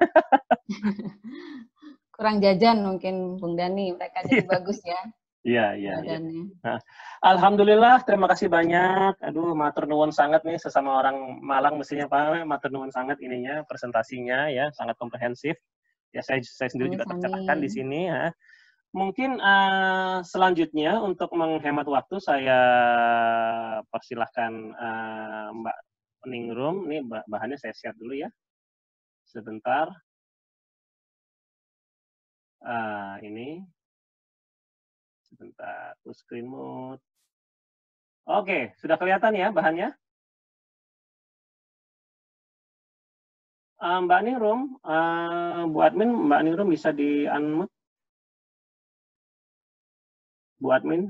kurang jajan mungkin Bung Dani, mereka jadi bagus ya. Iya, iya, iya. Nah, alhamdulillah, terima kasih banyak. Aduh, matur nuwun sangat nih sesama orang Malang mestinya Pak, matur nuwun sangat ininya presentasinya ya, sangat komprehensif. Ya saya saya sendiri juga tercerahkan di sini ya. Mungkin uh, selanjutnya untuk menghemat waktu saya persilahkan uh, Mbak Ningrum, nih bahannya saya share dulu ya. Sebentar. Uh, ini Sebentar, full screen mode. Oke, sudah kelihatan ya bahannya? Uh, Mbak Ningrum, uh, Bu Admin, Mbak Ningrum bisa di-unmute? Bu Admin?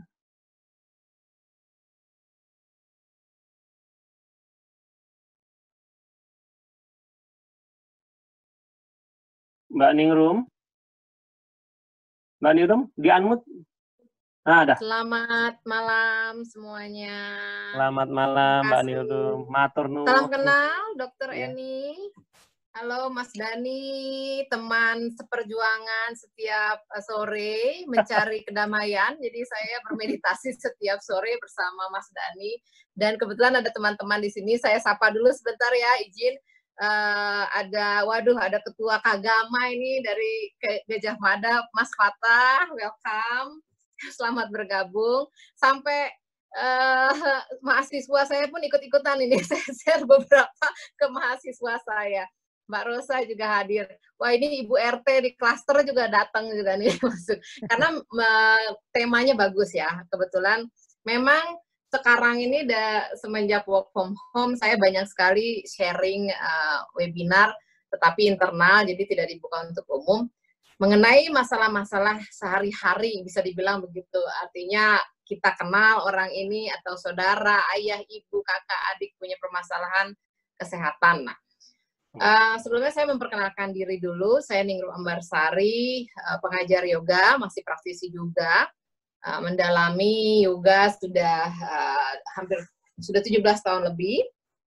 Mbak Ningrum? Mbak Ningrum, di-unmute? Nah, ada. Selamat malam semuanya. Selamat malam Mbak Ningrum. Matur nuwun. Salam kenal, Dokter Ya. Eni. Halo Mas Dani, teman seperjuangan setiap sore mencari kedamaian. Jadi saya bermeditasi setiap sore bersama Mas Dani. Dan kebetulan ada teman-teman di sini. Saya sapa dulu sebentar ya, izin. Uh, ada, waduh, ada Ketua Kagama ini dari Gajah Mada, Mas Fatah, welcome. Selamat bergabung. Sampai uh, mahasiswa saya pun ikut-ikutan ini. Saya share beberapa ke mahasiswa saya. Mbak Rosa juga hadir. Wah, ini Ibu R T di klaster juga datang juga nih masuk. Karena uh, temanya bagus ya. Kebetulan memang sekarang ini udah semenjak work from home saya banyak sekali sharing uh, webinar tetapi internal jadi tidak dibuka untuk umum. mengenai masalah-masalah sehari-hari, bisa dibilang begitu. Artinya kita kenal orang ini atau saudara, ayah, ibu, kakak, adik punya permasalahan kesehatan. Nah, uh, sebelumnya saya memperkenalkan diri dulu. Saya Ningrum Ambarsari, uh, pengajar yoga, masih praktisi juga, uh, mendalami yoga sudah uh, hampir sudah tujuh belas tahun lebih.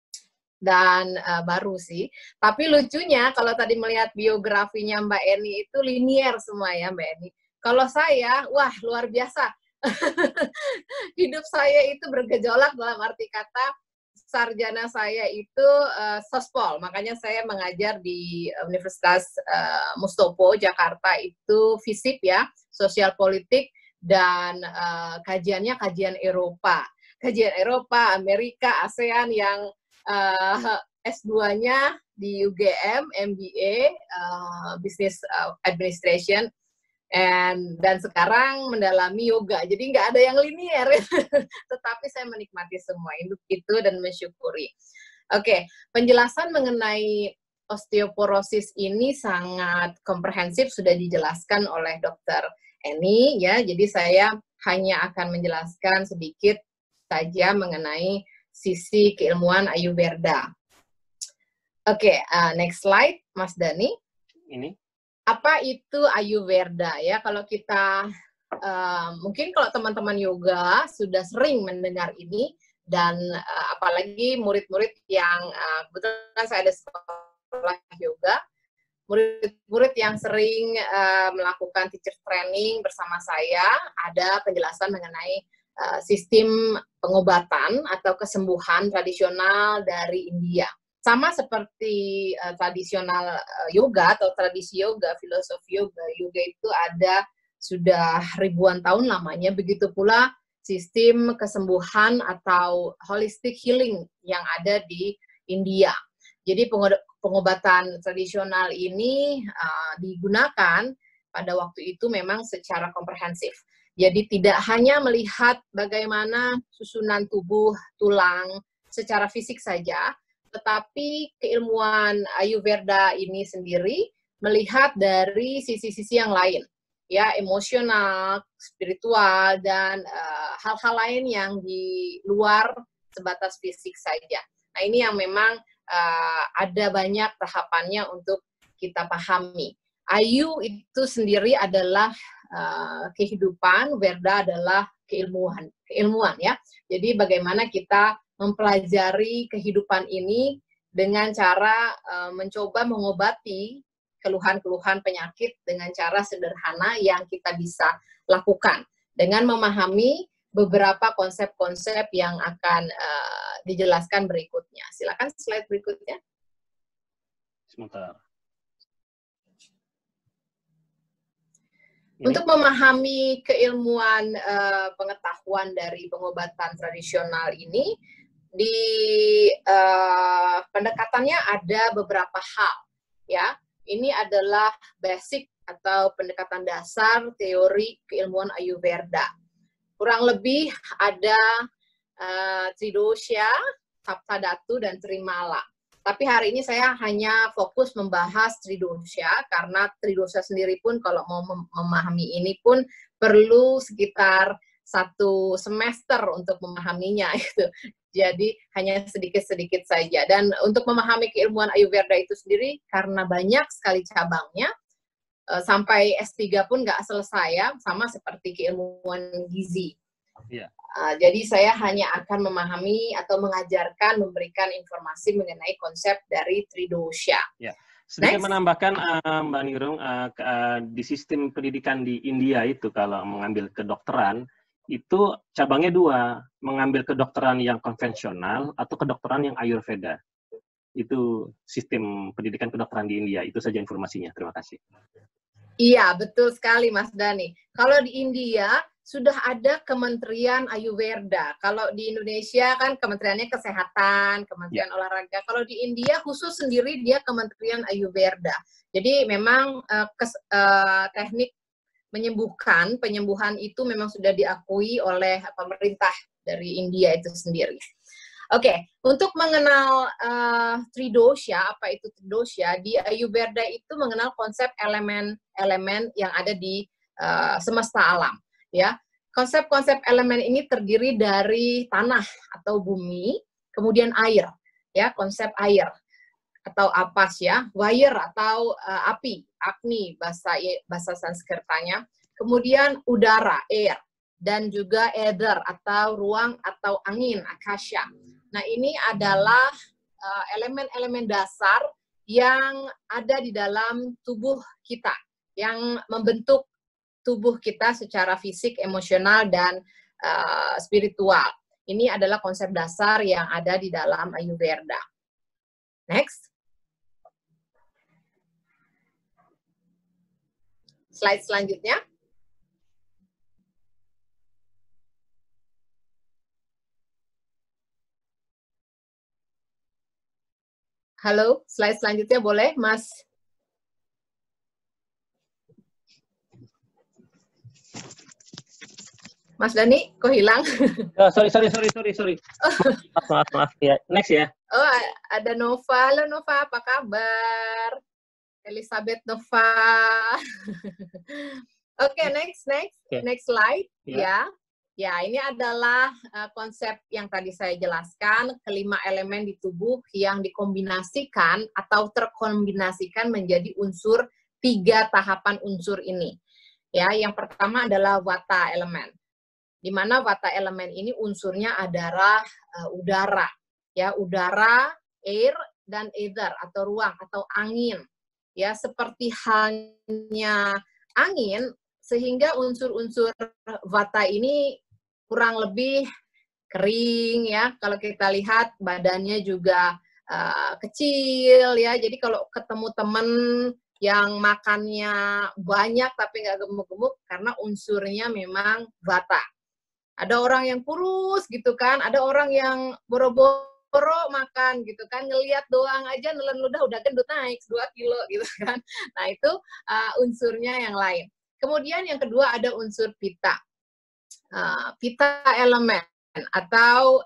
Dan uh, baru sih. Tapi lucunya kalau tadi melihat biografinya Mbak Eni itu linier semua ya Mbak Eni. Kalau saya, wah luar biasa. Hidup saya itu bergejolak dalam arti kata sarjana saya itu uh, sospol. Makanya saya mengajar di Universitas uh, Mustopo, Jakarta itu FISIP ya, sosial politik, dan uh, kajiannya kajian Eropa. Kajian Eropa, Amerika, ASEAN yang Uh, S dua-nya di U G M, M B A, uh, Business Administration, and, dan sekarang mendalami yoga. Jadi nggak ada yang linier, tetapi saya menikmati semua itu dan mensyukuri. Oke, okay, penjelasan mengenai osteoporosis ini sangat komprehensif, sudah dijelaskan oleh Dokter Eni, ya. Jadi saya hanya akan menjelaskan sedikit saja mengenai sisi keilmuan Ayurveda. Oke, okay, uh, next slide, Mas Dani. Ini. Apa itu Ayurveda ya? Kalau kita, uh, mungkin kalau teman-teman yoga sudah sering mendengar ini, dan uh, apalagi murid-murid yang, uh, kebetulan saya ada sekolah yoga, murid-murid yang sering uh, melakukan teacher training bersama saya, ada penjelasan mengenai Uh, sistem pengobatan atau kesembuhan tradisional dari India. Sama seperti uh, tradisional uh, yoga atau tradisi yoga, filosofi yoga. Yoga itu ada sudah ribuan tahun lamanya, begitu pula sistem kesembuhan atau holistic healing yang ada di India. Jadi pengobatan tradisional ini uh, digunakan pada waktu itu memang secara komprehensif. Jadi tidak hanya melihat bagaimana susunan tubuh, tulang secara fisik saja, tetapi keilmuan Ayurveda ini sendiri melihat dari sisi-sisi yang lain, ya, emosional, spiritual, dan hal-hal uh, lain yang di luar sebatas fisik saja. Nah, ini yang memang uh, ada banyak tahapannya untuk kita pahami. Ayu itu sendiri adalah uh, kehidupan, Verda adalah keilmuan, keilmuan ya. Jadi bagaimana kita mempelajari kehidupan ini dengan cara uh, mencoba mengobati keluhan-keluhan penyakit dengan cara sederhana yang kita bisa lakukan dengan memahami beberapa konsep-konsep yang akan uh, dijelaskan berikutnya. Silakan slide berikutnya. Sebentar. Untuk memahami keilmuan uh, pengetahuan dari pengobatan tradisional ini, di uh, pendekatannya ada beberapa hal, ya. Ini adalah basic atau pendekatan dasar teori keilmuan Ayurveda. Kurang lebih ada uh, Tridosya, Saptadhatu, dan Trimala. Tapi hari ini saya hanya fokus membahas Tridosya, karena Tridosya sendiri pun kalau mau memahami ini pun perlu sekitar satu semester untuk memahaminya. Gitu. Jadi hanya sedikit-sedikit saja. Dan untuk memahami keilmuan Ayurveda itu sendiri, karena banyak sekali cabangnya, sampai S tiga pun nggak selesai ya, sama seperti keilmuan gizi. Yeah. Uh, jadi saya hanya akan memahami atau mengajarkan, memberikan informasi mengenai konsep dari Tridosya. Yeah. Sedikit Next. menambahkan uh, Mbak Ningrum, uh, uh, di sistem pendidikan di India itu kalau mengambil kedokteran, itu cabangnya dua, mengambil kedokteran yang konvensional atau kedokteran yang Ayurveda. Itu sistem pendidikan kedokteran di India. Itu saja informasinya. Terima kasih. Iya, betul sekali Mas Dani. Kalau di India sudah ada Kementerian Ayurveda. Kalau di Indonesia kan Kementeriannya Kesehatan, Kementerian ya. Olahraga. Kalau di India khusus sendiri dia Kementerian Ayurveda. Jadi memang uh, kes, uh, teknik menyembuhkan, penyembuhan itu memang sudah diakui oleh pemerintah dari India itu sendiri. Oke, untuk mengenal uh, tridosya, apa itu tridosya, di Ayurveda itu mengenal konsep elemen-elemen yang ada di uh, semesta alam. Ya, konsep-konsep elemen ini terdiri dari tanah atau bumi, kemudian air, ya konsep air atau apas ya, wire atau uh, api, agni bahasa bahasa Sanskertanya, kemudian udara, air, dan juga ether atau ruang atau angin, akasha. Nah, ini adalah elemen-elemen uh, dasar yang ada di dalam tubuh kita, yang membentuk tubuh kita secara fisik, emosional, dan uh, spiritual. Ini adalah konsep dasar yang ada di dalam Ayurveda. Next. Slide selanjutnya. Halo, slide selanjutnya boleh, Mas? Mas Dani, kok hilang? Oh, sorry, sorry, sorry, sorry, sorry. Maaf, maaf, maaf. Ya, next ya. Oh, ada Nova. Halo Nova, apa kabar? Elizabeth Nova. Oke, okay, next, next, okay. Next slide. Yeah. Ya, ya ini adalah uh, konsep yang tadi saya jelaskan, kelima elemen di tubuh yang dikombinasikan atau terkombinasikan menjadi unsur tiga tahapan unsur ini. Ya, yang pertama adalah Vata elemen, di mana Vata elemen ini unsurnya adalah uh, udara, ya udara, air, dan ether atau ruang atau angin. Ya, seperti halnya angin, sehingga unsur-unsur Vata ini kurang lebih kering ya. Kalau kita lihat badannya juga uh, kecil ya. Jadi kalau ketemu teman yang makannya banyak tapi nggak gemuk-gemuk karena unsurnya memang Vata. Ada orang yang kurus gitu kan, ada orang yang boro-boro makan gitu kan, ngelihat doang aja nelen ludah udah gendut naik dua kilo gitu kan. Nah itu uh, unsurnya yang lain. Kemudian yang kedua ada unsur Pitta. Uh, Pitta elemen atau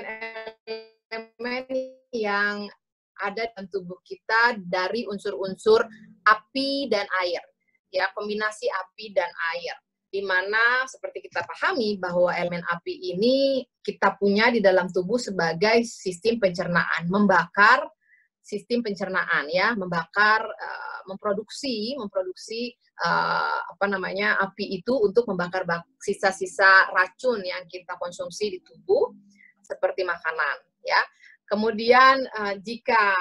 elemen-elemen yang ada dalam tubuh kita dari unsur-unsur api dan air. Ya, kombinasi api dan air. Di mana seperti kita pahami bahwa elemen api ini kita punya di dalam tubuh sebagai sistem pencernaan, membakar sistem pencernaan ya, membakar, uh, memproduksi, memproduksi uh, apa namanya api itu untuk membakar sisa-sisa racun yang kita konsumsi di tubuh seperti makanan ya. Kemudian uh, jika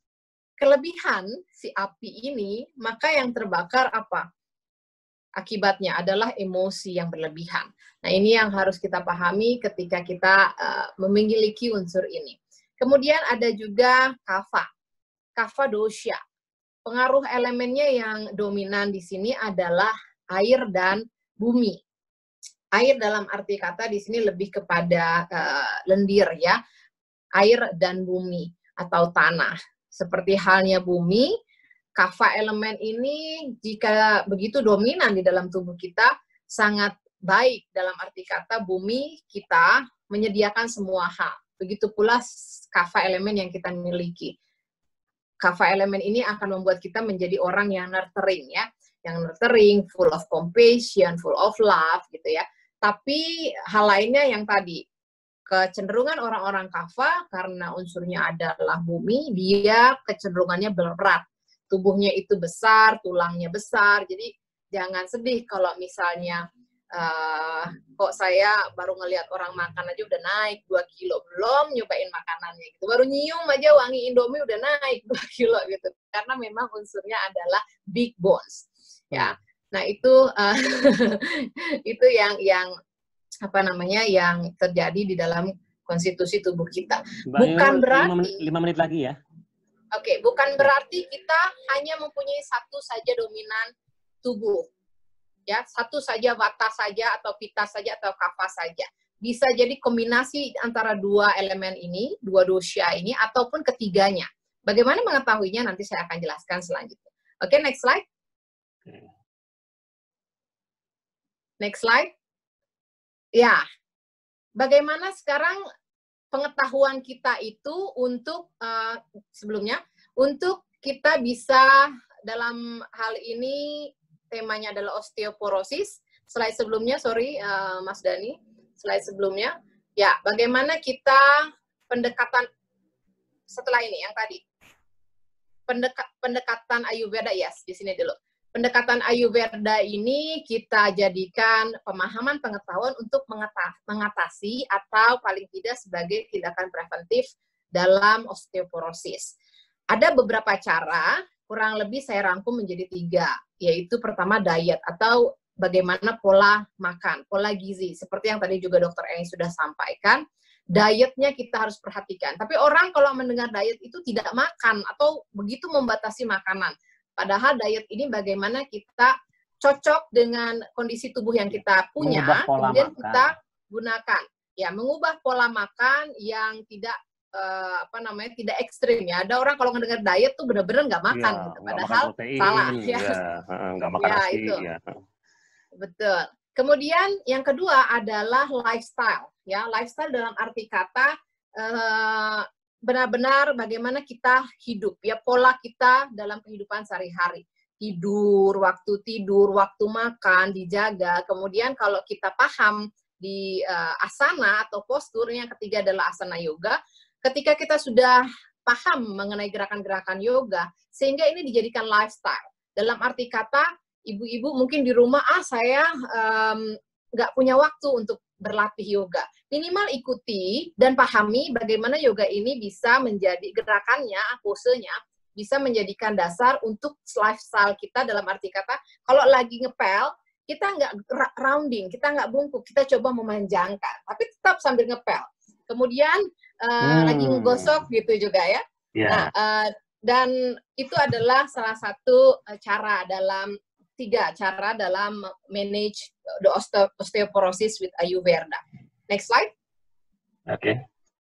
kelebihan si api ini, maka yang terbakar apa? Akibatnya adalah emosi yang berlebihan. Nah, ini yang harus kita pahami ketika kita uh, memiliki unsur ini. Kemudian ada juga kapha, kapha dosya. Pengaruh elemennya yang dominan di sini adalah air dan bumi. Air dalam arti kata di sini lebih kepada uh, lendir ya, air dan bumi atau tanah. Seperti halnya bumi, kapha elemen ini jika begitu dominan di dalam tubuh kita sangat baik dalam arti kata bumi kita menyediakan semua hal. Begitu pula kapha elemen yang kita miliki. Kapha elemen ini akan membuat kita menjadi orang yang nurturing ya, yang nurturing, full of compassion, full of love gitu ya. Tapi hal lainnya yang tadi kecenderungan orang-orang kapha karena unsurnya adalah bumi, dia kecenderungannya berat. Tubuhnya itu besar, tulangnya besar, jadi jangan sedih kalau misalnya uh, kok saya baru ngelihat orang makan aja udah naik dua kilo, belum nyobain makanannya gitu, baru nyium aja wangi Indomie udah naik dua kilo gitu, karena memang unsurnya adalah big bones, ya. Nah itu uh, itu yang yang apa namanya yang terjadi di dalam konstitusi tubuh kita. Bukan berarti lima menit lagi ya. Oke, okay, bukan berarti kita hanya mempunyai satu saja dominan tubuh. Ya, satu saja Vata saja atau Pitta saja atau Kapha saja. Bisa jadi kombinasi antara dua elemen ini, dua dosya ini ataupun ketiganya. Bagaimana mengetahuinya nanti saya akan jelaskan selanjutnya. Oke, okay, next slide. Next slide. Ya. Bagaimana sekarang pengetahuan kita itu untuk uh, sebelumnya untuk kita bisa dalam hal ini temanya adalah osteoporosis. Slide sebelumnya, sorry uh, Mas Dani, slide sebelumnya. Ya, bagaimana kita pendekatan setelah ini yang tadi pendeka, pendekatan Ayurveda, yes, di sini dulu. Pendekatan Ayurveda ini kita jadikan pemahaman pengetahuan untuk mengatasi atau paling tidak sebagai tindakan preventif dalam osteoporosis. Ada beberapa cara, kurang lebih saya rangkum menjadi tiga, yaitu pertama diet atau bagaimana pola makan, pola gizi. Seperti yang tadi juga dokter Eni sudah sampaikan, dietnya kita harus perhatikan. Tapi orang kalau mendengar diet itu tidak makan atau begitu membatasi makanan. Padahal diet ini bagaimana kita cocok dengan kondisi tubuh yang kita punya, kemudian makan. Kita gunakan. Ya, mengubah pola makan yang tidak uh, apa namanya tidak ekstrim ya. Ada orang kalau mendengar diet tuh benar-benar nggak makan, ya, gitu. Padahal makan protein, salah. Ya, ya nggak makan ya, nasi. Itu. Ya. Betul. Kemudian yang kedua adalah lifestyle. Ya, lifestyle dalam arti kata uh, benar-benar bagaimana kita hidup, ya pola kita dalam kehidupan sehari-hari. Tidur, waktu tidur, waktu makan, dijaga. Kemudian kalau kita paham di uh, asana atau postur, yang ketiga adalah asana yoga. Ketika kita sudah paham mengenai gerakan-gerakan yoga, sehingga ini dijadikan lifestyle. Dalam arti kata, ibu-ibu mungkin di rumah, ah saya nggak um, punya waktu untuk berlatih yoga. Minimal ikuti dan pahami bagaimana yoga ini bisa menjadi gerakannya, posenya, bisa menjadikan dasar untuk lifestyle kita dalam arti kata, kalau lagi ngepel, kita nggak rounding, kita nggak bungkuk, kita coba memanjangkan, tapi tetap sambil ngepel. Kemudian uh, hmm. lagi ngegosok gitu juga ya. Yeah. Nah, uh, dan itu adalah salah satu uh, cara dalam tiga cara dalam manage the osteoporosis with Ayurveda. Next slide. Oke. Okay.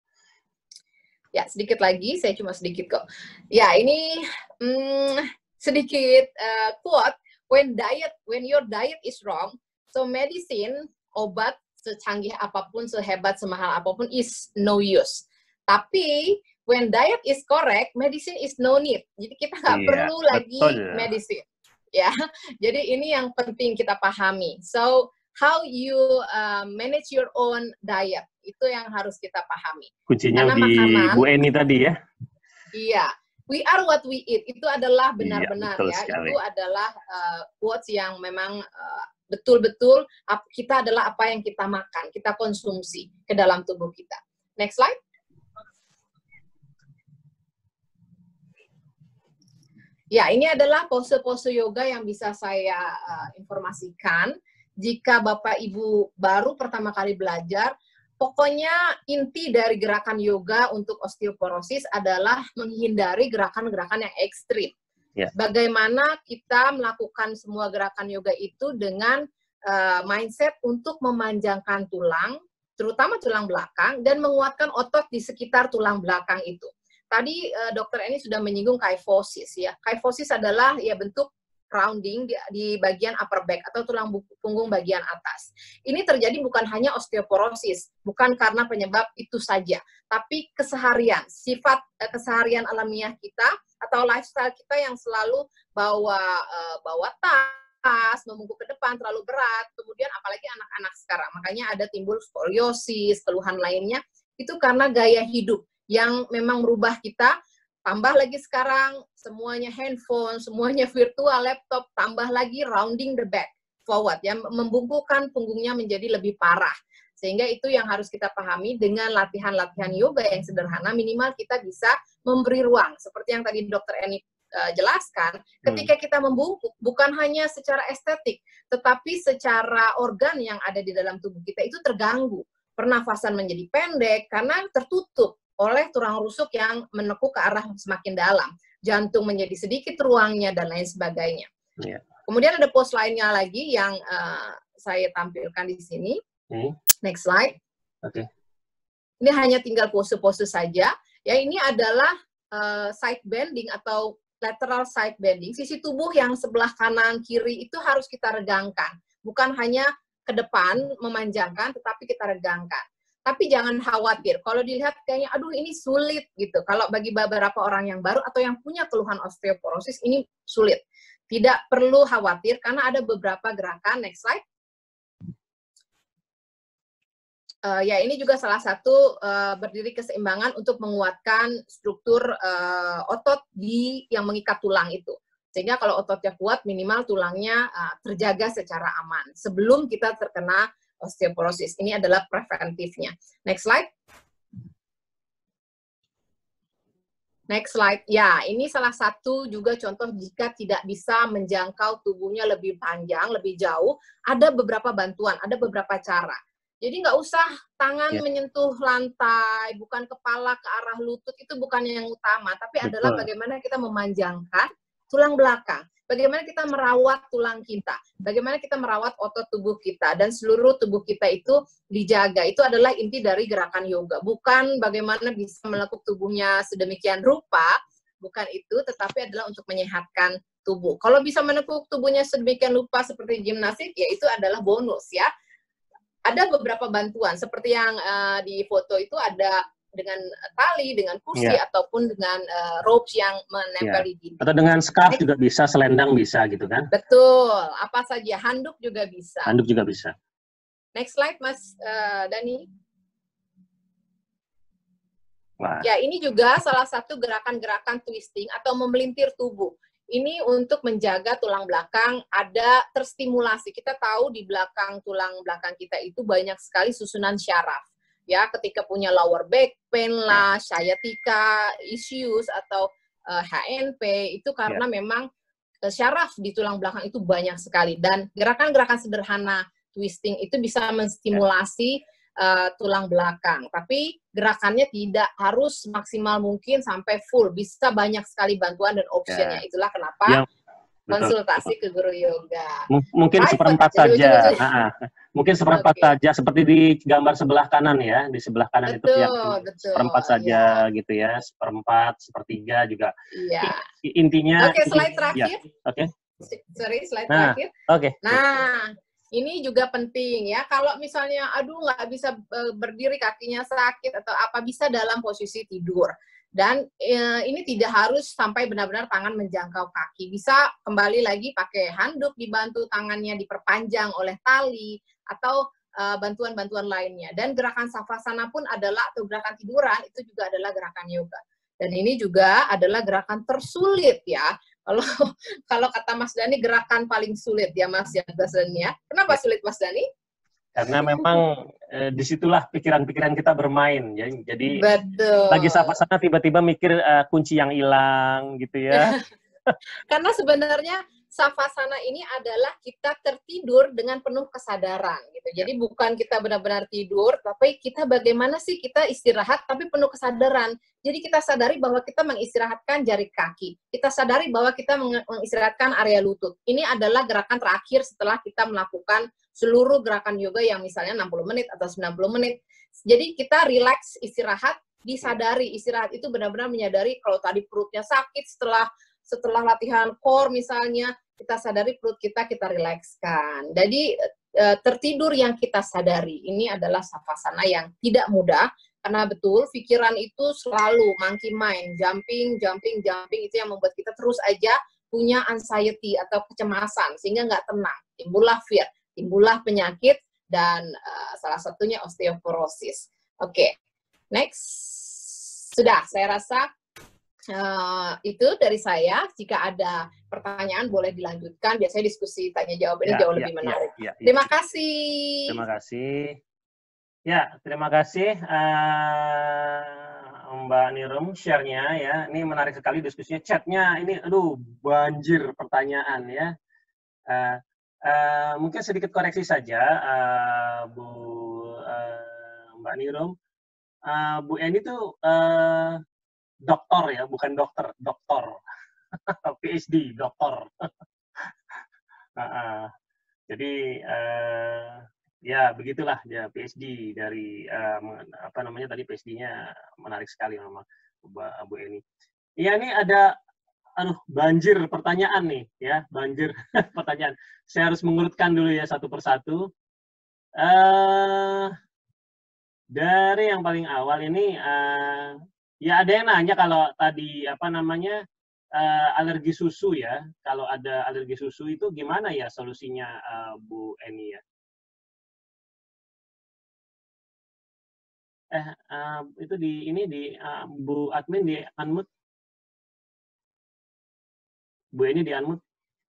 Ya, sedikit lagi, saya cuma sedikit kok. Ya, ini hmm, sedikit uh, quote, when diet, when your diet is wrong, so medicine, obat, secanggih apapun, sehebat, semahal apapun, is no use. Tapi, when diet is correct, medicine is no need. Jadi kita nggak yeah, perlu lagi ya. medicine. Ya, jadi ini yang penting kita pahami. So, how you uh, manage your own diet, itu yang harus kita pahami. Kuncinya di makanan, Bu Eni tadi ya? Iya, we are what we eat, itu adalah benar-benar iya, ya, itu adalah uh, quotes yang memang uh, betul-betul kita adalah apa yang kita makan, kita konsumsi ke dalam tubuh kita. Next slide. Ya, ini adalah pose-pose yoga yang bisa saya uh, informasikan. Jika Bapak Ibu baru pertama kali belajar, pokoknya inti dari gerakan yoga untuk osteoporosis adalah menghindari gerakan-gerakan yang ekstrim. Yeah. Bagaimana kita melakukan semua gerakan yoga itu dengan uh, mindset untuk memanjangkan tulang, terutama tulang belakang, dan menguatkan otot di sekitar tulang belakang itu. Tadi uh, dokter Eni sudah menyinggung kyphosis ya. Kyphosis adalah ya bentuk rounding di, di bagian upper back atau tulang punggung bagian atas. Ini terjadi bukan hanya osteoporosis, bukan karena penyebab itu saja, tapi keseharian, sifat uh, keseharian alamiah kita atau lifestyle kita yang selalu bawa uh, bawa tas, membungkuk ke depan terlalu berat, kemudian apalagi anak-anak sekarang. Makanya ada timbul skoliosis, keluhan lainnya, itu karena gaya hidup yang memang merubah kita, tambah lagi sekarang semuanya handphone, semuanya virtual, laptop, tambah lagi rounding the back, forward, ya, membungkukkan punggungnya menjadi lebih parah. Sehingga itu yang harus kita pahami dengan latihan-latihan yoga yang sederhana, minimal kita bisa memberi ruang. Seperti yang tadi dokter Eni uh, jelaskan, ketika kita membungkuk, bukan hanya secara estetik, tetapi secara organ yang ada di dalam tubuh kita itu terganggu. Pernafasan menjadi pendek karena tertutup oleh tulang rusuk yang menekuk ke arah semakin dalam. Jantung menjadi sedikit ruangnya, dan lain sebagainya. Yeah. Kemudian ada pose lainnya lagi yang uh, saya tampilkan di sini. Hmm. Next slide. Oke. Okay. Ini hanya tinggal pose-pose saja. Ya, ini adalah uh, side bending atau lateral side bending. Sisi tubuh yang sebelah kanan kiri itu harus kita regangkan. Bukan hanya ke depan memanjangkan, tetapi kita regangkan. Tapi jangan khawatir. Kalau dilihat kayaknya, aduh ini sulit gitu. Kalau bagi beberapa orang yang baru atau yang punya keluhan osteoporosis, ini sulit. Tidak perlu khawatir karena ada beberapa gerakan. Next slide. Uh, ya ini juga salah satu uh, berdiri keseimbangan untuk menguatkan struktur uh, otot di yang mengikat tulang itu. Sehingga kalau ototnya kuat, minimal tulangnya uh, terjaga secara aman sebelum kita terkena osteoporosis. Ini adalah preventifnya. Next slide. Next slide. Ya, ini salah satu juga contoh jika tidak bisa menjangkau tubuhnya lebih panjang, lebih jauh, ada beberapa bantuan, ada beberapa cara. Jadi nggak usah tangan yeah. menyentuh lantai, bukan kepala ke arah lutut, itu bukan yang utama. Tapi Betul. adalah bagaimana kita memanjangkan tulang belakang. Bagaimana kita merawat tulang kita. Bagaimana kita merawat otot tubuh kita. Dan seluruh tubuh kita itu dijaga. Itu adalah inti dari gerakan yoga. Bukan bagaimana bisa melekuk tubuhnya sedemikian rupa. Bukan itu, tetapi adalah untuk menyehatkan tubuh. Kalau bisa menekuk tubuhnya sedemikian rupa seperti gimnastik, ya itu adalah bonus ya. Ada beberapa bantuan, seperti yang uh, di foto itu ada dengan tali, dengan kursi, yeah. ataupun dengan uh, ropes yang menempel yeah. di dinding. Atau dengan scarf Next. juga bisa, selendang bisa gitu kan? Betul, apa saja, handuk juga bisa. Handuk juga bisa. Next slide, Mas uh, Dani. Wah. Ya, ini juga salah satu gerakan-gerakan twisting atau memelintir tubuh. Ini untuk menjaga tulang belakang ada terstimulasi. Kita tahu di belakang tulang belakang kita itu banyak sekali susunan syaraf. Ya, ketika punya lower back pain lah, sciatica issues atau uh, H N P itu karena yeah. memang uh, syaraf di tulang belakang itu banyak sekali. Dan gerakan-gerakan sederhana twisting itu bisa menstimulasi yeah. Uh, tulang belakang, tapi gerakannya tidak harus maksimal mungkin sampai full, bisa banyak sekali bantuan dan optionnya. Yeah. Itulah kenapa yeah. konsultasi betul. ke guru yoga. M mungkin Private, seperempat saja, nah, mungkin seperempat okay. saja, seperti di gambar sebelah kanan ya, di sebelah kanan betul, itu yang betul. seperempat saja yeah. gitu ya, seperempat, sepertiga juga. Yeah. Intinya. Oke, okay, slide terakhir. Ya. Oke. Okay. Sorry, slide nah, terakhir. Oke. Okay. Nah. Ini juga penting ya, kalau misalnya, aduh nggak bisa berdiri, kakinya sakit, atau apa, bisa dalam posisi tidur. Dan e, ini tidak harus sampai benar-benar tangan menjangkau kaki. Bisa kembali lagi pakai handuk, dibantu tangannya diperpanjang oleh tali, atau bantuan-bantuan e, lainnya. Dan gerakan savasana pun adalah, atau gerakan tiduran, itu juga adalah gerakan yoga. Dan ini juga adalah gerakan tersulit ya. Kalau kalau kata Mas Dani, gerakan paling sulit ya Mas ya, Mas Dani ya. Kenapa sulit Mas Dani? Karena memang eh, disitulah pikiran-pikiran kita bermain. Ya. Jadi Betul. lagi savasana tiba-tiba mikir uh, kunci yang hilang gitu ya. Karena sebenarnya savasana ini adalah kita tertidur dengan penuh kesadaran gitu. Jadi bukan kita benar-benar tidur, tapi kita bagaimana sih kita istirahat tapi penuh kesadaran. Jadi kita sadari bahwa kita mengistirahatkan jari kaki. Kita sadari bahwa kita mengistirahatkan area lutut. Ini adalah gerakan terakhir setelah kita melakukan seluruh gerakan yoga yang misalnya enam puluh menit atau sembilan puluh menit. Jadi kita relax, istirahat, disadari. Istirahat itu benar-benar menyadari kalau tadi perutnya sakit setelah setelah latihan core misalnya, kita sadari perut kita, kita rilekskan. Jadi tertidur yang kita sadari, ini adalah savasana yang tidak mudah, karena betul, pikiran itu selalu monkey mind, jumping, jumping, jumping, itu yang membuat kita terus aja punya anxiety atau kecemasan, sehingga nggak tenang, timbullah fear, timbullah penyakit, dan uh, salah satunya osteoporosis. Oke, okay. Next. Sudah, saya rasa Uh, itu dari saya. Jika ada pertanyaan boleh dilanjutkan. Biasanya diskusi tanya jawab ini ya, jauh ya, lebih menarik. Ya, ya, ya. Terima kasih. Terima kasih. Ya, terima kasih uh, Mbak Nirum share-nya ya. Ini menarik sekali diskusinya. Chat-nya ini aduh banjir pertanyaan ya. Uh, uh, mungkin sedikit koreksi saja uh, Bu uh, Mbak Nirum. Uh, Bu Eni tuh uh, doktor ya, bukan dokter, doktor, P H D, doktor. uh, jadi uh, ya begitulah ya P H D dari uh, apa namanya tadi P H D-nya menarik sekali memang Bu Eni. Iya nih ada, aduh banjir pertanyaan nih ya, banjir pertanyaan. Saya harus mengurutkan dulu ya satu persatu. Uh, Dari yang paling awal ini, uh, ya ada yang nanya kalau tadi apa namanya uh, alergi susu ya. Kalau ada alergi susu itu gimana ya solusinya, uh, Bu Eni ya? Eh, uh, itu di ini di uh, Bu admin di unmute. Bu Eni di unmute.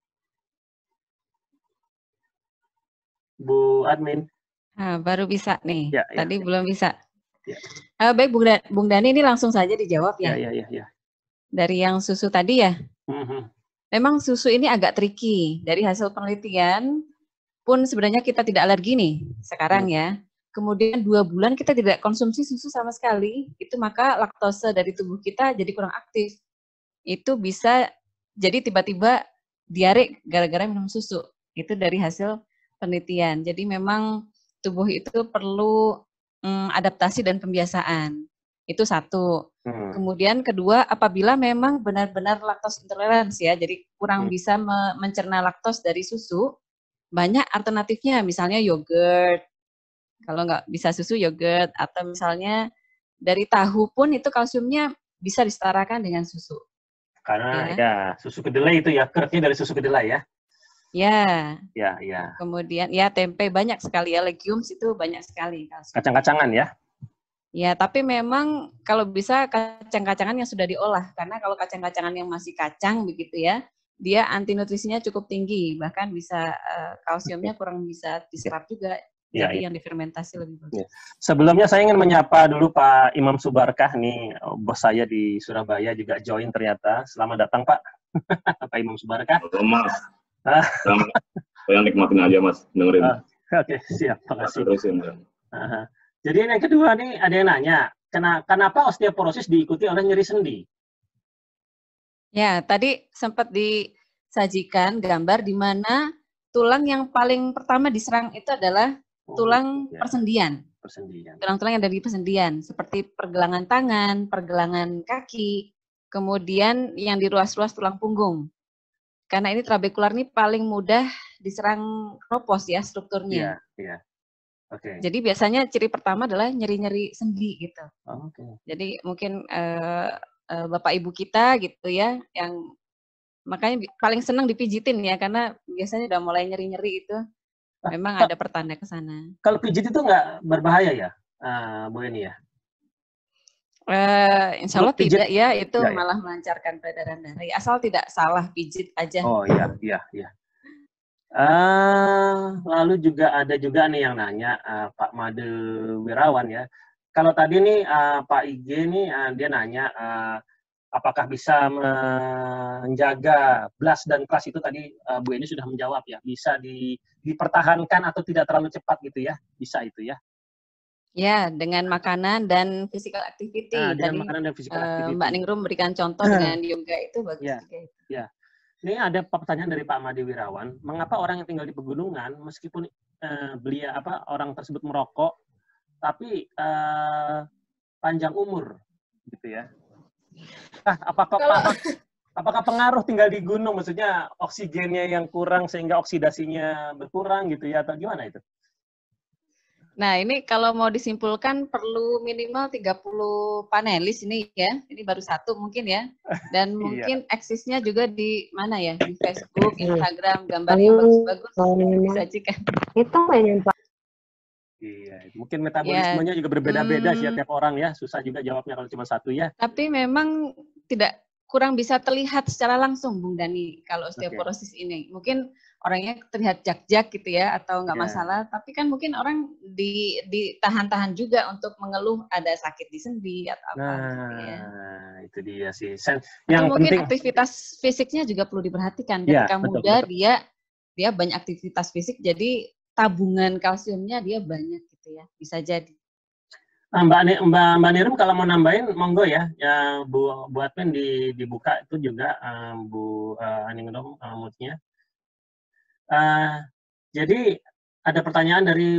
Bu admin. Nah, baru bisa nih. Ya, ya, Tadi ya. belum bisa. Ya. Uh, baik, Bung, da Bung Dani, ini langsung saja dijawab ya. Ya, ya, ya, ya. Dari yang susu tadi ya. Mm-hmm. Memang susu ini agak tricky. Dari hasil penelitian pun sebenarnya kita tidak alergi nih sekarang ya. Kemudian dua bulan kita tidak konsumsi susu sama sekali, itu maka laktose dari tubuh kita jadi kurang aktif. Itu bisa jadi tiba-tiba diare gara-gara minum susu. Itu dari hasil penelitian. Jadi memang tubuh itu perlu mm, adaptasi dan pembiasaan. Itu satu. Hmm. Kemudian kedua, apabila memang benar-benar laktos intolerans ya, jadi kurang hmm. bisa me mencerna laktos dari susu, banyak alternatifnya, misalnya yogurt. Kalau nggak bisa susu, yogurt. Atau misalnya dari tahu pun itu kalsiumnya bisa disetarakan dengan susu. Karena ya, ya susu kedelai itu ya, keretnya dari susu kedelai ya. Ya. Ya, ya. Kemudian ya tempe banyak sekali ya, legumes itu banyak sekali. Kacang-kacangan ya. Ya, tapi memang kalau bisa kacang-kacangan yang sudah diolah, karena kalau kacang-kacangan yang masih kacang begitu ya, dia anti nutrisinya cukup tinggi, bahkan bisa uh, kalsiumnya kurang bisa diserap juga. Ya, jadi ya. yang difermentasi lebih bagus. Ya. Sebelumnya saya ingin menyapa dulu Pak Imam Subarkah nih, bos saya di Surabaya juga join ternyata. Selamat datang Pak. Pak Imam Subarkah. Halo Mas. Saya nikmatin aja Mas, dengerin. Uh, Oke, okay, siap. Terima kasih. Uh, jadi yang kedua nih ada yang nanya, kenapa osteoporosis diikuti oleh nyeri sendi? Ya, tadi sempat disajikan gambar di mana tulang yang paling pertama diserang itu adalah tulang oh, ya. persendian. Persendian. Tulang-tulang yang ada di persendian, seperti pergelangan tangan, pergelangan kaki, kemudian yang di ruas-ruas tulang punggung. Karena ini trabekular ini paling mudah diserang kropos ya strukturnya. Iya, iya. Oke. Okay. Jadi biasanya ciri pertama adalah nyeri-nyeri sendi gitu. Oh, Oke. Okay. Jadi mungkin uh, uh, Bapak Ibu kita gitu ya, yang makanya paling senang dipijitin ya, karena biasanya udah mulai nyeri-nyeri itu. Memang ada pertanda ke sana. Kalau pijit itu nggak berbahaya ya, uh, Bu Eni ya? Uh, insya Allah pijit, tidak ya, itu ya, malah ya. melancarkan peredaran darah. Asal tidak salah pijit aja. Oh iya, iya, iya. Uh, lalu juga ada juga nih yang nanya uh, Pak Made Wirawan ya. Kalau tadi nih uh, Pak I G nih uh, dia nanya uh, apakah bisa menjaga blast dan kelas itu tadi uh, Bu Eni sudah menjawab ya. Bisa di, dipertahankan atau tidak terlalu cepat gitu ya? Bisa itu ya? Ya, dengan makanan dan physical activity. Nah, dengan Tadi makanan dan physical uh, activity. Mbak Ningrum memberikan contoh dengan yoga itu bagus ya, juga itu. Ya. Ini ada pertanyaan dari Pak Made Wirawan. Mengapa orang yang tinggal di pegunungan, meskipun uh, belia apa orang tersebut merokok, tapi uh, panjang umur, gitu ya? Ah, apakah Kalau... apakah, apakah pengaruh tinggal di gunung, maksudnya oksigennya yang kurang sehingga oksidasinya berkurang, gitu ya? Atau gimana itu? Nah, ini kalau mau disimpulkan perlu minimal tiga puluh panelis ini ya. Ini baru satu mungkin ya. Dan mungkin iya. Eksisnya juga di mana ya? Di Facebook, Instagram, gambarnya bagus-bagus. Disajikan. Itu mainin Pak. Iya, mungkin metabolismenya ya. Juga berbeda-beda hmm, sih tiap orang ya. Susah juga jawabnya kalau cuma satu ya. Tapi memang tidak kurang bisa terlihat secara langsung, Bung Dani, kalau osteoporosis okay. ini. Mungkin orangnya terlihat jak-jak gitu ya, atau nggak yeah. masalah. Tapi kan mungkin orang di ditahan-tahan juga untuk mengeluh ada sakit di sendi atau apa. Nah, gitu ya. itu dia sih. Sen yang atau mungkin penting, aktivitas fisiknya juga perlu diperhatikan. Yeah, Ketika betul, muda betul. dia dia banyak aktivitas fisik, jadi tabungan kalsiumnya dia banyak gitu ya, bisa jadi. Mbak Mbak Mbak Nirum kalau mau nambahin monggo ya, ya Bu Bu admin di, dibuka itu juga um, Bu uh, Aningrum uh, moodnya. Uh, jadi ada pertanyaan dari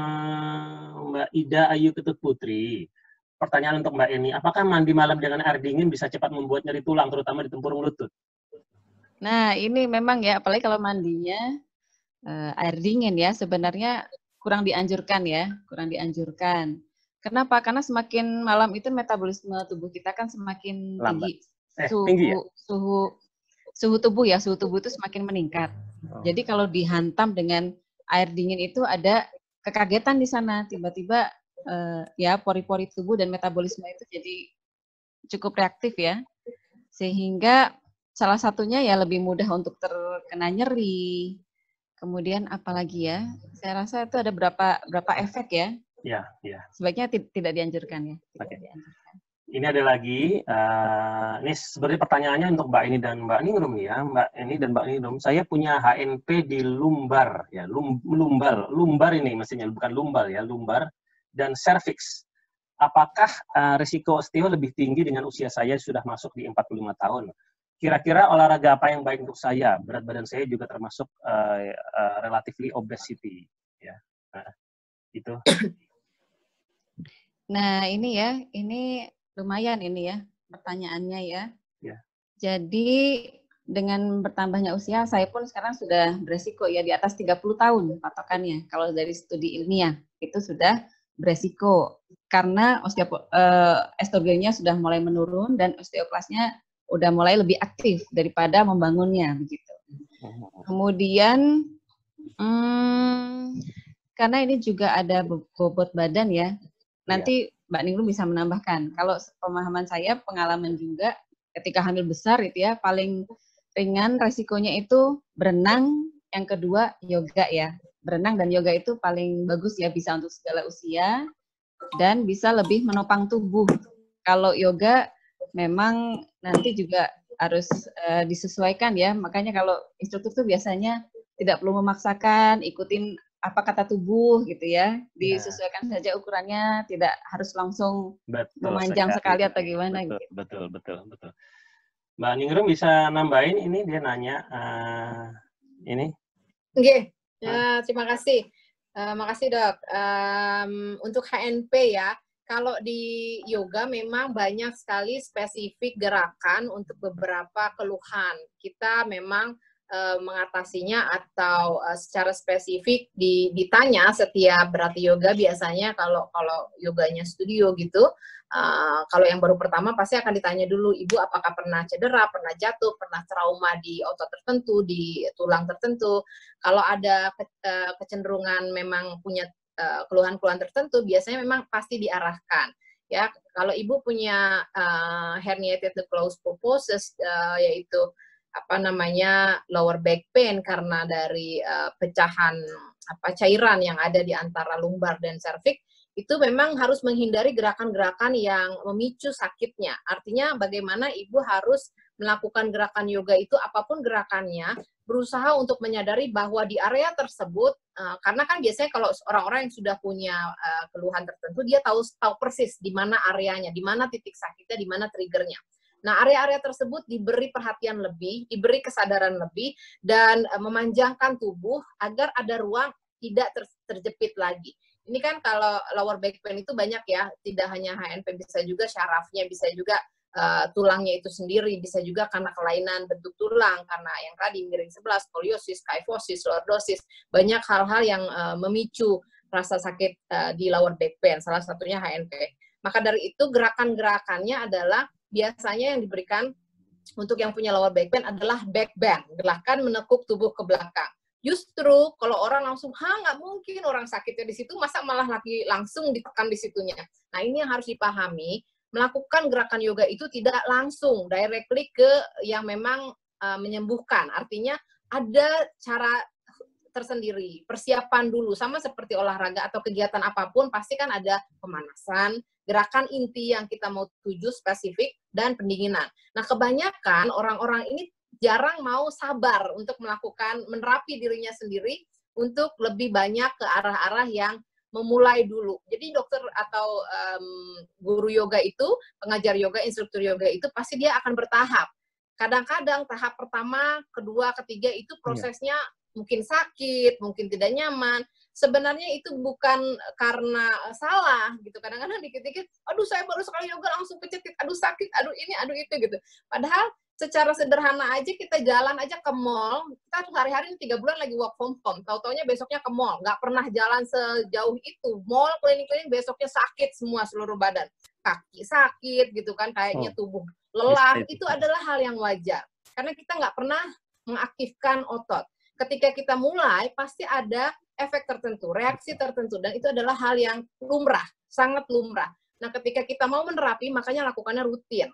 um, Mbak Ida Ayu Ketut Putri. Pertanyaan untuk Mbak Eni, apakah mandi malam dengan air dingin bisa cepat membuat nyeri tulang, terutama di tempurung lutut? Nah ini memang ya, apalagi kalau mandinya uh, air dingin ya, sebenarnya kurang dianjurkan ya, kurang dianjurkan. Kenapa? Karena semakin malam itu metabolisme tubuh kita kan semakin tinggi. Eh, suhu, tinggi ya? suhu suhu tubuh ya, suhu tubuh itu semakin meningkat. Oh. Jadi kalau dihantam dengan air dingin itu ada kekagetan di sana, tiba-tiba uh, ya pori-pori tubuh dan metabolisme itu jadi cukup reaktif ya, sehingga salah satunya ya lebih mudah untuk terkena nyeri. Kemudian apalagi ya, saya rasa itu ada berapa berapa efek ya. Ya, ya. Sebaiknya tidak dianjurkan ya. Tidak Oke. dianjurkan. Ini ada lagi, uh, ini sebenarnya pertanyaannya untuk Mbak Ini dan Mbak Ningrum ya, Mbak Ini dan Mbak Ningrum. Saya punya H N P di lumbar, ya, lum, lumbar, lumbar ini mestinya bukan lumbal ya, lumbar dan cervix. Apakah uh, risiko osteo lebih tinggi dengan usia saya sudah masuk di empat puluh lima tahun? Kira-kira olahraga apa yang baik untuk saya? Berat badan saya juga termasuk uh, uh, relatively obesity, ya. Nah, itu. Nah, ini ya, ini lumayan ini ya pertanyaannya ya. Ya. Jadi dengan bertambahnya usia, saya pun sekarang sudah beresiko ya di atas tiga puluh tahun patokannya. Kalau dari studi ilmiah itu sudah beresiko karena osteop uh, estrogennya sudah mulai menurun dan osteoklasnya udah mulai lebih aktif daripada membangunnya begitu. Kemudian hmm, karena ini juga ada bobot badan ya. Nanti Mbak Ningrum bisa menambahkan. Kalau pemahaman saya, pengalaman juga ketika hamil besar itu ya, paling ringan resikonya itu berenang, yang kedua yoga ya. Berenang dan yoga itu paling bagus ya, bisa untuk segala usia, dan bisa lebih menopang tubuh. Kalau yoga memang nanti juga harus uh, disesuaikan ya, makanya kalau instruktur tuh biasanya tidak perlu memaksakan, ikutin apa kata tubuh gitu ya, disesuaikan ya. Saja ukurannya, tidak harus langsung betul memanjang sekali, sekali atau gimana betul, gitu. Betul, betul, betul. Mbak Ningrum bisa nambahin ini, dia nanya uh, ini. Oke, okay. uh, terima kasih. Uh, makasih dok. Um, untuk H N P ya, kalau di yoga memang banyak sekali spesifik gerakan untuk beberapa keluhan. Kita memang Uh, mengatasinya atau uh, secara spesifik di, ditanya setiap berarti yoga biasanya kalau kalau yoganya studio gitu uh, kalau yang baru pertama pasti akan ditanya dulu ibu apakah pernah cedera, pernah jatuh, pernah trauma di otot tertentu, di tulang tertentu. Kalau ada ke, uh, kecenderungan memang punya uh, keluhan-keluhan tertentu biasanya memang pasti diarahkan ya. Kalau ibu punya uh, herniated closed purposes uh, yaitu apa namanya lower back pain karena dari uh, pecahan apa cairan yang ada di antara lumbar dan cervix, itu memang harus menghindari gerakan-gerakan yang memicu sakitnya. Artinya bagaimana ibu harus melakukan gerakan yoga itu apapun gerakannya, berusaha untuk menyadari bahwa di area tersebut uh, karena kan biasanya kalau orang-orang yang sudah punya uh, keluhan tertentu dia tahu tahu persis di mana areanya, di mana titik sakitnya, di mana triggernya. Nah, area-area tersebut diberi perhatian lebih, diberi kesadaran lebih, dan uh, memanjangkan tubuh agar ada ruang tidak ter terjepit lagi. Ini kan kalau lower back pain itu banyak ya, tidak hanya H N P, bisa juga syarafnya, bisa juga uh, tulangnya itu sendiri, bisa juga karena kelainan bentuk tulang, karena yang tadi miring sebelah, skoliosis, kyphosis, lordosis, banyak hal-hal yang uh, memicu rasa sakit uh, di lower back pain, salah satunya H N P. Maka dari itu gerakan-gerakannya adalah biasanya yang diberikan untuk yang punya lower back pain adalah back bend, gerakan menekuk tubuh ke belakang. Justru kalau orang langsung, ha nggak mungkin orang sakitnya di situ, masa malah lagi langsung ditekan di situnya. Nah ini yang harus dipahami, melakukan gerakan yoga itu tidak langsung, directly ke yang memang uh, menyembuhkan. Artinya ada cara tersendiri, persiapan dulu, sama seperti olahraga atau kegiatan apapun, pasti kan ada pemanasan, gerakan inti yang kita mau tuju spesifik, dan pendinginan. Nah, kebanyakan orang-orang ini jarang mau sabar untuk melakukan, menerapi dirinya sendiri untuk lebih banyak ke arah-arah yang memulai dulu. Jadi dokter atau um, guru yoga itu, pengajar yoga, instruktur yoga itu pasti dia akan bertahap. Kadang-kadang tahap pertama, kedua, ketiga itu prosesnya mungkin sakit, mungkin tidak nyaman. Sebenarnya itu bukan karena salah gitu. Kadang-kadang dikit-dikit, aduh saya baru sekali yoga langsung kecekit, aduh sakit, aduh ini, aduh itu gitu. Padahal secara sederhana aja kita jalan aja ke mall, kita sehari-hari tiga bulan lagi work from home, tahu-taunya besoknya ke mall, nggak pernah jalan sejauh itu, mall keliling-keliling besoknya sakit semua seluruh badan, kaki sakit gitu kan, kayaknya tubuh lelah, itu adalah hal yang wajar, karena kita nggak pernah mengaktifkan otot. Ketika kita mulai, pasti ada efek tertentu, reaksi tertentu, dan itu adalah hal yang lumrah, sangat lumrah. Nah, ketika kita mau menerapi, makanya lakukannya rutin.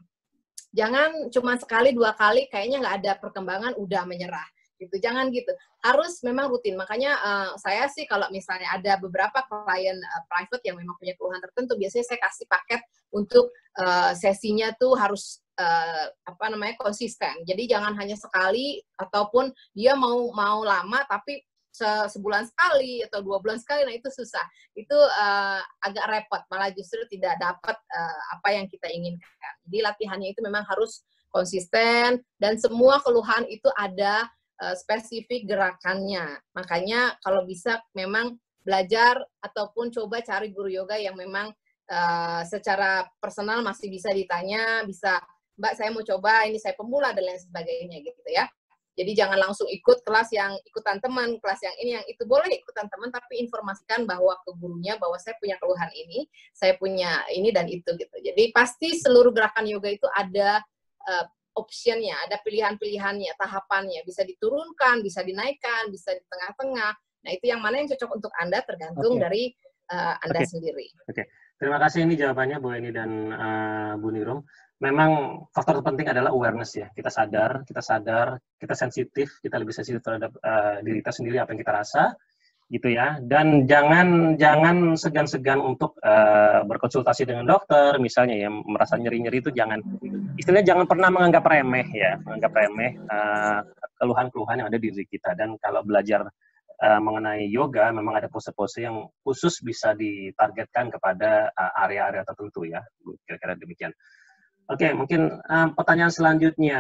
Jangan cuma sekali dua kali kayaknya nggak ada perkembangan udah menyerah gitu, jangan gitu, harus memang rutin. Makanya uh, saya sih kalau misalnya ada beberapa klien uh, private yang memang punya keluhan tertentu, biasanya saya kasih paket untuk uh, sesinya tuh harus uh, apa namanya konsisten. Jadi jangan hanya sekali, ataupun dia mau mau lama tapi sebulan sekali atau dua bulan sekali, nah itu susah, itu uh, agak repot, malah justru tidak dapat uh, apa yang kita inginkan. Jadi latihannya itu memang harus konsisten, dan semua keluhan itu ada uh, spesifik gerakannya. Makanya kalau bisa memang belajar ataupun coba cari guru yoga yang memang uh, secara personal masih bisa ditanya, bisa, Mbak saya mau coba, ini saya pemula dan lain sebagainya gitu ya. Jadi jangan langsung ikut kelas yang ikutan teman, kelas yang ini, yang itu. Boleh ikutan teman, tapi informasikan bahwa ke gurunya bahwa saya punya keluhan ini, saya punya ini dan itu gitu. Jadi pasti seluruh gerakan yoga itu ada uh, optionnya, ada pilihan-pilihannya, tahapannya. Bisa diturunkan, bisa dinaikkan, bisa di tengah-tengah. Nah itu yang mana yang cocok untuk Anda tergantung okay. dari uh, Anda okay. sendiri. Oke, okay. Terima kasih ini jawabannya Bu Eni dan uh, Bu Nirum. Memang faktor terpenting adalah awareness ya. Kita sadar, kita sadar, kita sensitif, kita lebih sensitif terhadap uh, diri kita sendiri, apa yang kita rasa, gitu ya. Dan jangan jangan segan-segan untuk uh, berkonsultasi dengan dokter, misalnya ya, merasa nyeri-nyeri itu jangan, istilahnya jangan pernah menganggap remeh ya, menganggap remeh uh, keluhan-keluhan yang ada di diri kita. Dan kalau belajar uh, mengenai yoga, memang ada pose-pose yang khusus bisa ditargetkan kepada area-area uh, tertentu ya, kira-kira demikian. Oke, okay, mungkin uh, pertanyaan selanjutnya.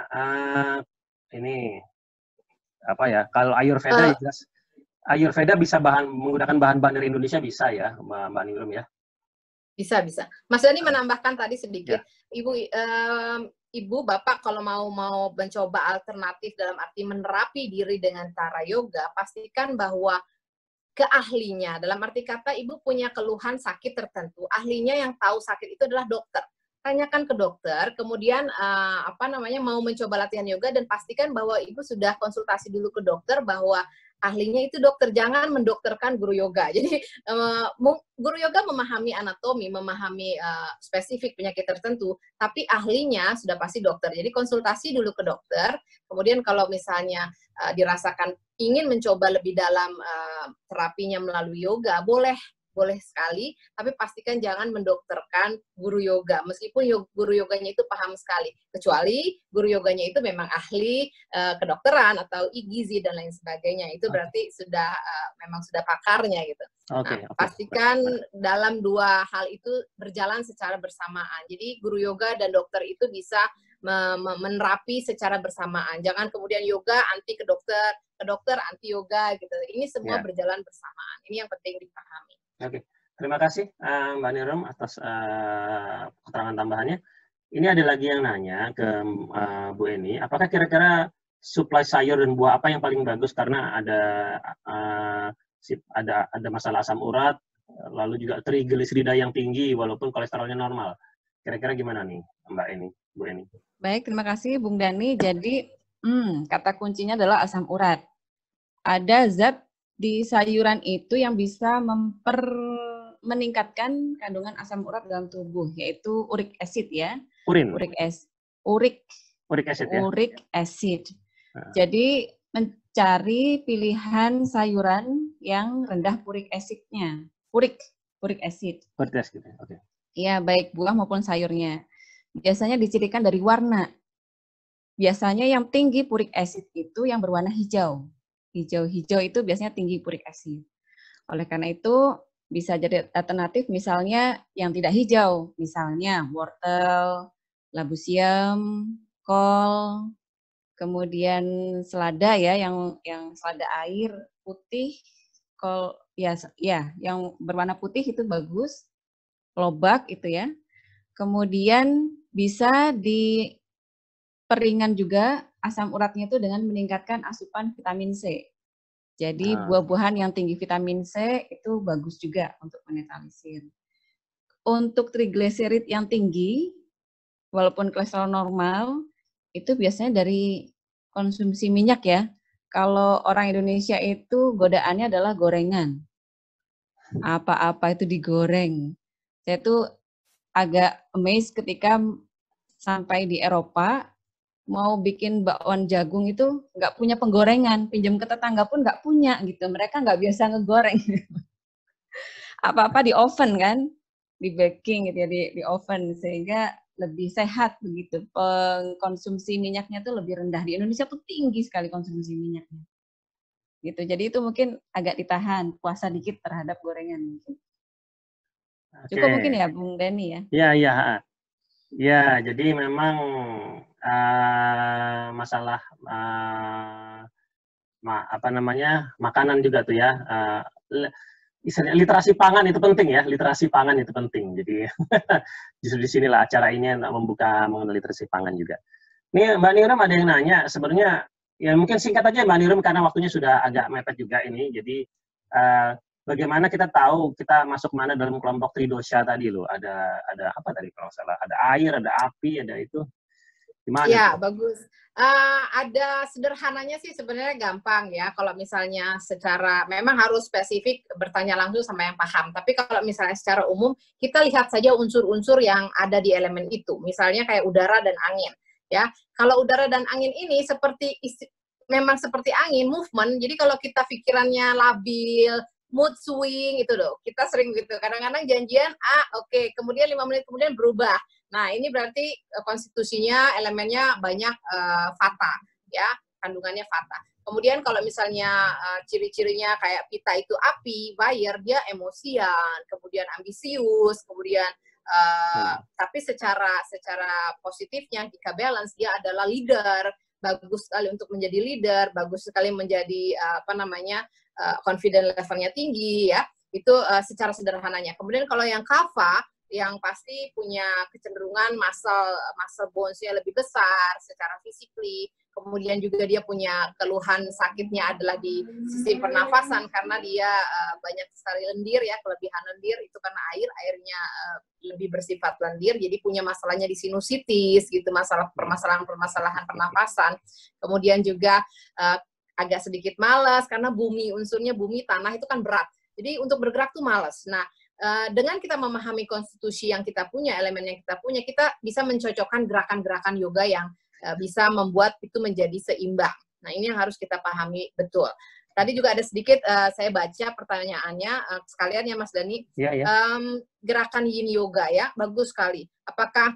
Uh, ini apa ya? Kalau Ayurveda, uh, jelas Ayurveda bisa bahan menggunakan bahan-bahan dari Indonesia bisa ya, Mbak Nirum ya? Bisa, bisa. Mas Dani menambahkan tadi sedikit. Ya. Ibu, um, Ibu, Bapak kalau mau mau mencoba alternatif dalam arti menerapi diri dengan cara yoga, pastikan bahwa keahlinya, dalam arti kata Ibu punya keluhan sakit tertentu, ahlinya yang tahu sakit itu adalah dokter. Tanyakan ke dokter, kemudian uh, apa namanya mau mencoba latihan yoga, dan pastikan bahwa Ibu sudah konsultasi dulu ke dokter bahwa ahlinya itu dokter, jangan mendokterkan guru yoga. Jadi uh, guru yoga memahami anatomi, memahami uh, spesifik penyakit tertentu, tapi ahlinya sudah pasti dokter. Jadi konsultasi dulu ke dokter, kemudian kalau misalnya uh, dirasakan ingin mencoba lebih dalam uh, terapinya melalui yoga, boleh. Boleh sekali, tapi pastikan jangan mendokterkan guru yoga, meskipun guru yoganya itu paham sekali, kecuali guru yoganya itu memang ahli uh, kedokteran atau I-Gizi dan lain sebagainya, itu berarti okay. sudah uh, memang sudah pakarnya gitu. Okay, nah, okay. Pastikan dalam dua hal itu berjalan secara bersamaan, jadi guru yoga dan dokter itu bisa menerapi secara bersamaan, jangan kemudian yoga anti ke dokter, ke dokter anti yoga gitu, ini semua yeah. berjalan bersamaan, ini yang penting dipahami. Oke, terima kasih uh, Mbak Nirum atas uh, keterangan tambahannya. Ini ada lagi yang nanya ke uh, Bu Eni, apakah kira-kira suplai sayur dan buah apa yang paling bagus karena ada uh, ada ada masalah asam urat, lalu juga trigliserida yang tinggi walaupun kolesterolnya normal. Kira-kira gimana nih Mbak Eni, Bu Eni? Baik, terima kasih Bung Dani. Jadi hmm, kata kuncinya adalah asam urat. Ada zat di sayuran itu yang bisa memper meningkatkan kandungan asam urat dalam tubuh, yaitu uric acid ya. Urin. Uric acid. Uric. Uric acid ya. Uric acid. Nah. Jadi mencari pilihan sayuran yang rendah uric acid-nya. Uric, uric acid. Uric acid, oke. Okay. Iya, baik buah maupun sayurnya. Biasanya dicirikan dari warna. Biasanya yang tinggi uric acid itu yang berwarna hijau. Hijau-hijau itu biasanya tinggi uric acid. Oleh karena itu bisa jadi alternatif misalnya yang tidak hijau, misalnya wortel, labu siam, kol, kemudian selada ya, yang yang selada air putih, kol ya ya yang berwarna putih itu bagus, lobak itu ya. Kemudian bisa di peringan juga asam uratnya itu dengan meningkatkan asupan vitamin C. Jadi Ah. buah-buahan yang tinggi vitamin C itu bagus juga untuk menetralisir. Untuk trigliserid yang tinggi, walaupun kolesterol normal, itu biasanya dari konsumsi minyak ya. Kalau orang Indonesia itu godaannya adalah gorengan. Apa-apa itu digoreng. Saya tuh agak amazed ketika sampai di Eropa, mau bikin bakwan jagung itu nggak punya penggorengan, pinjam ke tetangga pun nggak punya gitu. Mereka nggak biasa ngegoreng. Apa-apa di oven kan, di baking gitu ya, di, di oven sehingga lebih sehat begitu. Pengkonsumsi minyaknya tuh lebih rendah. Di Indonesia tuh tinggi sekali konsumsi minyaknya. Gitu. Jadi itu mungkin agak ditahan, puasa dikit terhadap gorengan mungkin. Cukup Oke. mungkin ya Bung Denny ya. Iya, iya. Ya, jadi memang uh, masalah uh, ma apa namanya makanan juga tuh ya. Uh, literasi pangan itu penting ya, literasi pangan itu penting. Jadi justru di sinilah acara ini membuka mengenai literasi pangan juga. Nih Mbak Nirum ada yang nanya, sebenarnya ya mungkin singkat aja Mbak Nirum karena waktunya sudah agak mepet juga ini. Jadi uh, bagaimana kita tahu kita masuk mana dalam kelompok tridosha tadi loh? Ada ada apa tadi kalau salah? Ada air, ada api, ada itu. Gimana? Ya, tuh? bagus. Uh, ada sederhananya sih sebenarnya gampang ya. Kalau misalnya secara memang harus spesifik bertanya langsung sama yang paham. Tapi kalau misalnya secara umum kita lihat saja unsur-unsur yang ada di elemen itu. Misalnya kayak udara dan angin. Ya, kalau udara dan angin ini seperti memang seperti angin, movement. Jadi kalau kita pikirannya labil, mood swing itu loh. Kita sering gitu. Kadang-kadang janjian ah oke, okay. Kemudian lima menit kemudian berubah. Nah, ini berarti uh, konstitusinya, elemennya banyak uh, fata, ya, kandungannya fata. Kemudian kalau misalnya uh, ciri-cirinya kayak pita itu api, fire, dia emosian, kemudian ambisius, kemudian uh, hmm. tapi secara secara positifnya jika balance dia adalah leader, bagus sekali untuk menjadi leader, bagus sekali menjadi uh, apa namanya uh, confident levelnya tinggi, ya. Itu uh, secara sederhananya. Kemudian kalau yang kapha yang pasti punya kecenderungan muscle muscle bones-nya lebih besar secara fisikly. Kemudian juga dia punya keluhan sakitnya adalah di sistem pernafasan karena dia uh, banyak sekali lendir ya, kelebihan lendir itu karena air, airnya uh, lebih bersifat lendir, jadi punya masalahnya di sinusitis gitu, masalah permasalahan-permasalahan pernafasan. Kemudian juga uh, agak sedikit malas karena bumi, unsurnya bumi, tanah itu kan berat. Jadi untuk bergerak tuh malas. Nah, Uh, dengan kita memahami konstitusi yang kita punya, elemen yang kita punya, kita bisa mencocokkan gerakan-gerakan yoga yang uh, bisa membuat itu menjadi seimbang. Nah, ini yang harus kita pahami betul. Tadi juga ada sedikit uh, saya baca pertanyaannya, uh, sekalian ya Mas Dani. Ya, ya. Um, gerakan yin yoga ya, bagus sekali. Apakah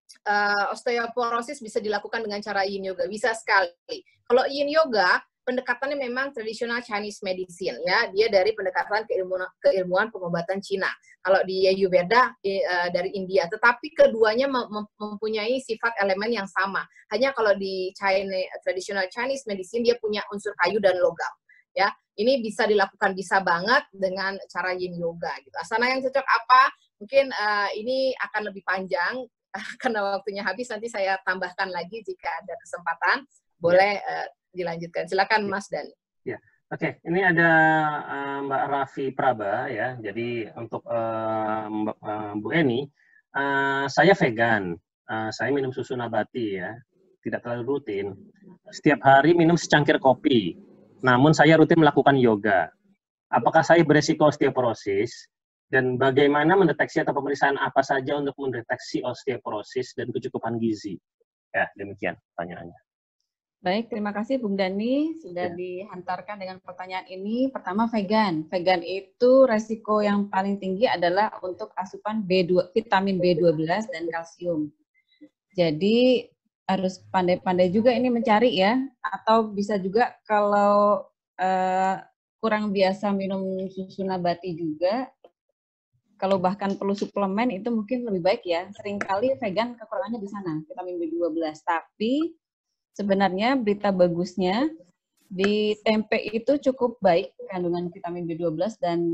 uh, osteoporosis bisa dilakukan dengan cara yin yoga? Bisa sekali. Kalau yin yoga, pendekatannya memang tradisional Chinese medicine ya, dia dari pendekatan keilmuan, keilmuan pengobatan Cina. Kalau di Ayurveda uh, dari India, tetapi keduanya mem mempunyai sifat elemen yang sama. Hanya kalau di China tradisional Chinese medicine dia punya unsur kayu dan logam. Ya, ini bisa dilakukan bisa banget dengan cara yin yoga gitu. Asana yang cocok apa? Mungkin uh, ini akan lebih panjang karena waktunya habis, nanti saya tambahkan lagi jika ada kesempatan. Boleh uh, dilanjutkan. Silakan Mas Dani. Ya, oke. Okay. Ini ada uh, Mbak Raffi Praba ya. Jadi untuk uh, Mbak, uh, Bu Eni, uh, saya vegan. Uh, saya minum susu nabati ya. Tidak terlalu rutin. Setiap hari minum secangkir kopi. Namun saya rutin melakukan yoga. Apakah saya beresiko osteoporosis? Dan bagaimana mendeteksi atau pemeriksaan apa saja untuk mendeteksi osteoporosis dan kecukupan gizi? Ya, demikian pertanyaannya. Baik, terima kasih Bung Dani sudah ya. dihantarkan dengan pertanyaan ini. Pertama, vegan. Vegan itu resiko yang paling tinggi adalah untuk asupan B dua, vitamin B dua belas dan kalsium. Jadi harus pandai-pandai juga ini mencari ya. Atau bisa juga kalau uh, kurang biasa minum susu nabati juga, kalau bahkan perlu suplemen itu mungkin lebih baik ya. Seringkali vegan kekurangannya di sana, vitamin B dua belas. Tapi sebenarnya berita bagusnya di tempe itu cukup baik kandungan vitamin B dua belas dan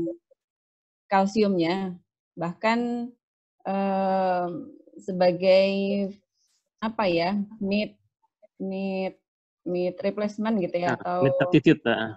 kalsiumnya. Bahkan eh, sebagai apa ya, meat meat meat replacement gitu ya, Nah, atau meat substitute. Nah.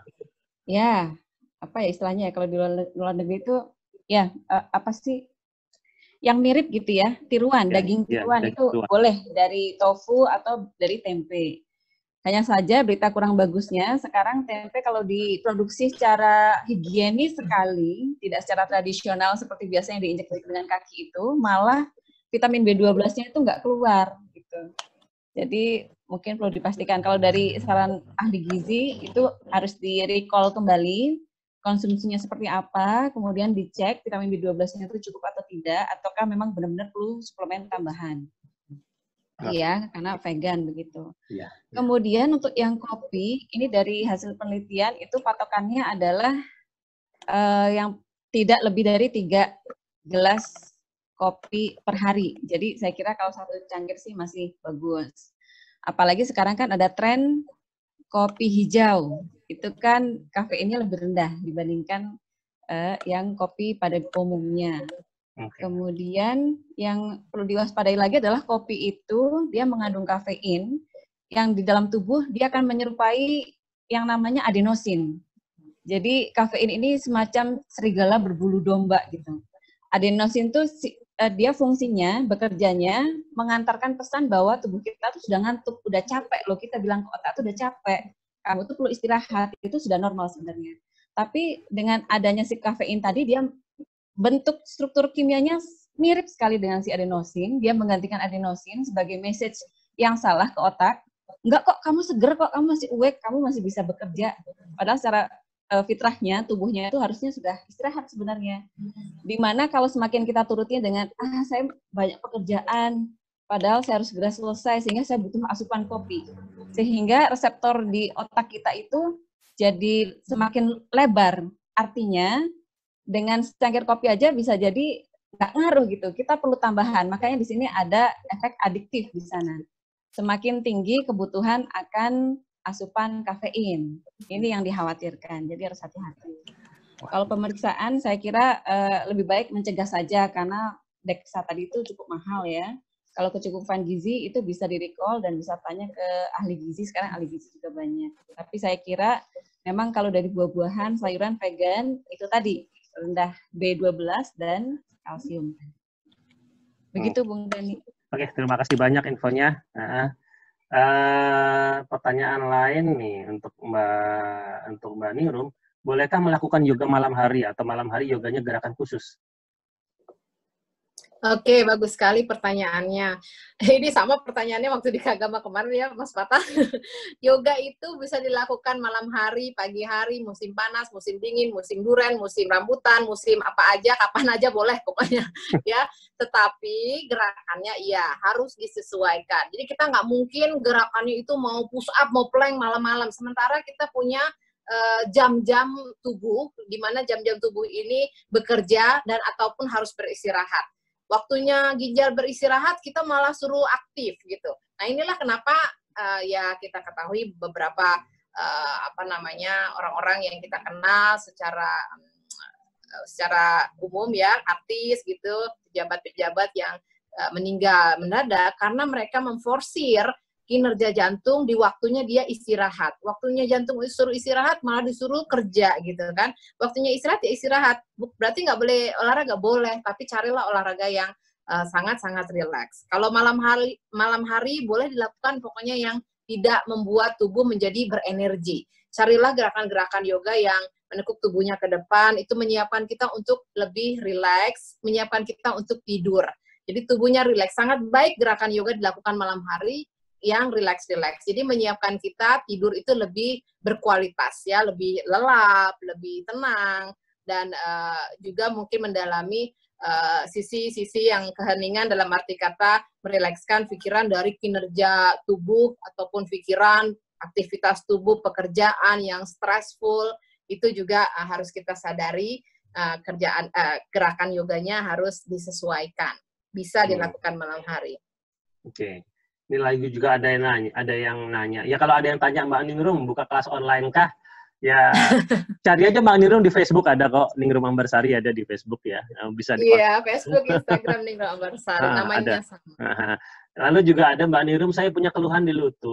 ya apa ya istilahnya ya kalau di luar, luar negeri itu ya uh, apa sih yang mirip gitu ya, tiruan, Ya, daging ya, tiruan daging itu tiruan. boleh dari tofu atau dari tempe. Hanya saja berita kurang bagusnya sekarang tempe kalau diproduksi secara higienis sekali, tidak secara tradisional seperti biasanya diinjek-injek dengan kaki itu, malah vitamin B dua belas-nya itu nggak keluar gitu. Jadi mungkin perlu dipastikan kalau dari saran ahli gizi itu harus di-recall kembali konsumsinya seperti apa, kemudian dicek vitamin B dua belas-nya itu cukup atau tidak, ataukah memang benar-benar perlu suplemen tambahan. Iya, karena vegan begitu. Ya, ya. Kemudian untuk yang kopi, ini dari hasil penelitian itu patokannya adalah uh, yang tidak lebih dari tiga gelas kopi per hari. Jadi saya kira kalau satu cangkir sih masih bagus. Apalagi sekarang kan ada tren kopi hijau. Itu kan kafeinnya lebih rendah dibandingkan uh, yang kopi pada umumnya. Okay. Kemudian yang perlu diwaspadai lagi adalah kopi itu dia mengandung kafein yang di dalam tubuh dia akan menyerupai yang namanya adenosin. Jadi kafein ini semacam serigala berbulu domba gitu. Adenosin itu dia fungsinya, bekerjanya mengantarkan pesan bahwa tubuh kita tuh sudah ngantuk, udah capek loh, kita bilang ke otak tuh udah capek, kamu tuh perlu istirahat, itu sudah normal sebenarnya. Tapi dengan adanya si kafein tadi dia bentuk struktur kimianya mirip sekali dengan si adenosin, dia menggantikan adenosin sebagai message yang salah ke otak. Enggak kok, kamu seger kok, kamu masih awake, kamu masih bisa bekerja. Padahal secara uh, fitrahnya, tubuhnya itu harusnya sudah istirahat sebenarnya. Dimana kalau semakin kita turutnya dengan, ah saya banyak pekerjaan, padahal saya harus segera selesai, sehingga saya butuh asupan kopi. Sehingga reseptor di otak kita itu jadi semakin lebar. Artinya, dengan secangkir kopi aja bisa jadi nggak ngaruh gitu. Kita perlu tambahan. Makanya di sini ada efek adiktif di sana. Semakin tinggi kebutuhan akan asupan kafein. Ini yang dikhawatirkan. Jadi harus hati-hati. Kalau pemeriksaan saya kira uh, lebih baik mencegah saja karena Dexa tadi itu cukup mahal ya. Kalau kecukupan gizi itu bisa di-recall dan bisa tanya ke ahli gizi. Sekarang ahli gizi juga banyak. Tapi saya kira memang kalau dari buah-buahan, sayuran vegan itu tadi rendah B dua belas dan kalsium. Begitu Bung Dani. Oke, terima kasih banyak infonya. Nah, uh, pertanyaan lain nih untuk Mbak untuk Mbak Ningrum, bolehkah melakukan yoga malam hari atau malam hari yoganya gerakan khusus? Oke, bagus sekali pertanyaannya. Ini sama pertanyaannya waktu di Kagama kemarin ya, Mas Fatah. Yoga itu bisa dilakukan malam hari, pagi hari, musim panas, musim dingin, musim duren, musim rambutan, musim apa aja, kapan aja boleh pokoknya. Ya, tetapi gerakannya iya harus disesuaikan. Jadi kita nggak mungkin gerakannya itu mau push up, mau plank malam-malam. Sementara kita punya jam-jam uh, tubuh, di mana jam-jam tubuh ini bekerja dan ataupun harus beristirahat. Waktunya ginjal beristirahat, kita malah suruh aktif gitu. Nah inilah kenapa uh, ya kita ketahui beberapa uh, apa namanya orang-orang yang kita kenal secara uh, secara umum ya, artis gitu, pejabat-pejabat yang uh, meninggal mendadak karena mereka memforsir kinerja jantung di waktunya dia istirahat. Waktunya jantung disuruh istirahat, malah disuruh kerja gitu kan. Waktunya istirahat ya istirahat. Berarti nggak boleh olahraga, boleh. Tapi carilah olahraga yang uh, sangat-sangat rileks. Kalau malam hari, malam hari boleh dilakukan pokoknya yang tidak membuat tubuh menjadi berenergi. Carilah gerakan-gerakan yoga yang menekuk tubuhnya ke depan, itu menyiapkan kita untuk lebih rileks, menyiapkan kita untuk tidur. Jadi tubuhnya rileks. Sangat baik gerakan yoga dilakukan malam hari, yang rileks-rileks. Jadi menyiapkan kita tidur itu lebih berkualitas ya, lebih lelap, lebih tenang, dan uh, juga mungkin mendalami sisi-sisi uh, yang keheningan dalam arti kata merilekskan pikiran dari kinerja tubuh ataupun pikiran, aktivitas tubuh, pekerjaan yang stressful, itu juga uh, harus kita sadari uh, kerjaan uh, gerakan yoganya harus disesuaikan. Bisa dilakukan malam hari. Oke. Okay. Ini lagi juga ada yang nanya, ada yang nanya. Ya kalau ada yang tanya Mbak Ningrum buka kelas online kah? Ya cari aja Mbak Ningrum di Facebook, ada kok Ningrum Ambarsari ada di Facebook ya. Bisa di Iya, Facebook, Instagram Ningrum Ambarsari, nah, namanya ada. sama. Lalu juga ada Mbak Ningrum, saya punya keluhan di lutut.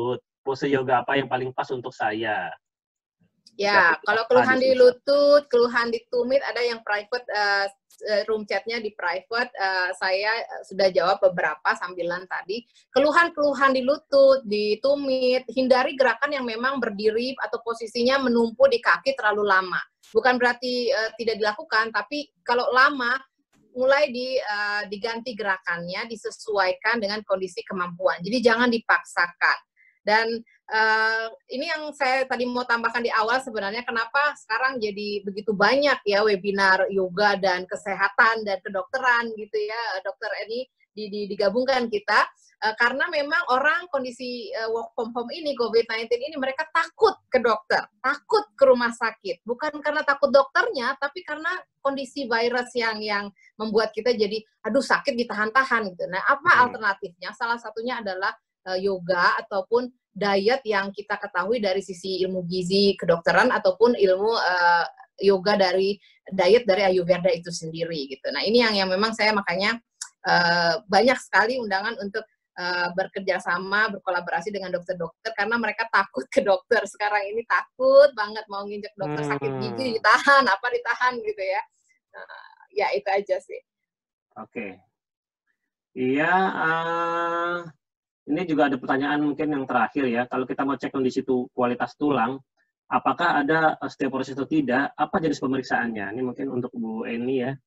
pose yoga apa yang paling pas untuk saya. Ya, kalau keluhan di lutut, keluhan di tumit, ada yang private, uh, room chatnya di private, uh, saya sudah jawab beberapa sambilan tadi. Keluhan-keluhan di lutut, di tumit, hindari gerakan yang memang berdiri atau posisinya menumpu di kaki terlalu lama. Bukan berarti uh, tidak dilakukan, tapi kalau lama, mulai di, uh, diganti gerakannya, disesuaikan dengan kondisi kemampuan. Jadi jangan dipaksakan. Dan uh, ini yang saya tadi mau tambahkan di awal sebenarnya, kenapa sekarang jadi begitu banyak ya webinar yoga dan kesehatan dan kedokteran gitu ya, dokter Eni di, di, digabungkan kita, uh, karena memang orang kondisi uh, work from home ini, COVID sembilan belas ini, mereka takut ke dokter, takut ke rumah sakit, bukan karena takut dokternya, tapi karena kondisi virus yang yang membuat kita jadi, aduh sakit ditahan-tahan gitu. Nah, apa alternatifnya? Salah satunya adalah yoga ataupun diet yang kita ketahui dari sisi ilmu gizi kedokteran ataupun ilmu uh, yoga dari diet dari Ayurveda itu sendiri gitu. Nah, ini yang yang memang saya makanya uh, banyak sekali undangan untuk uh, bekerja sama, berkolaborasi dengan dokter-dokter karena mereka takut ke dokter. Sekarang ini takut banget mau nginjek dokter, hmm. sakit gigi ditahan, apa ditahan gitu ya. Uh, ya itu aja sih. Oke. Okay. Iya, uh... ini juga ada pertanyaan mungkin yang terakhir ya. Kalau kita mau cek kondisi tu, kualitas tulang, apakah ada osteoporosis atau tidak? Apa jenis pemeriksaannya? Ini mungkin untuk Bu Eni ya.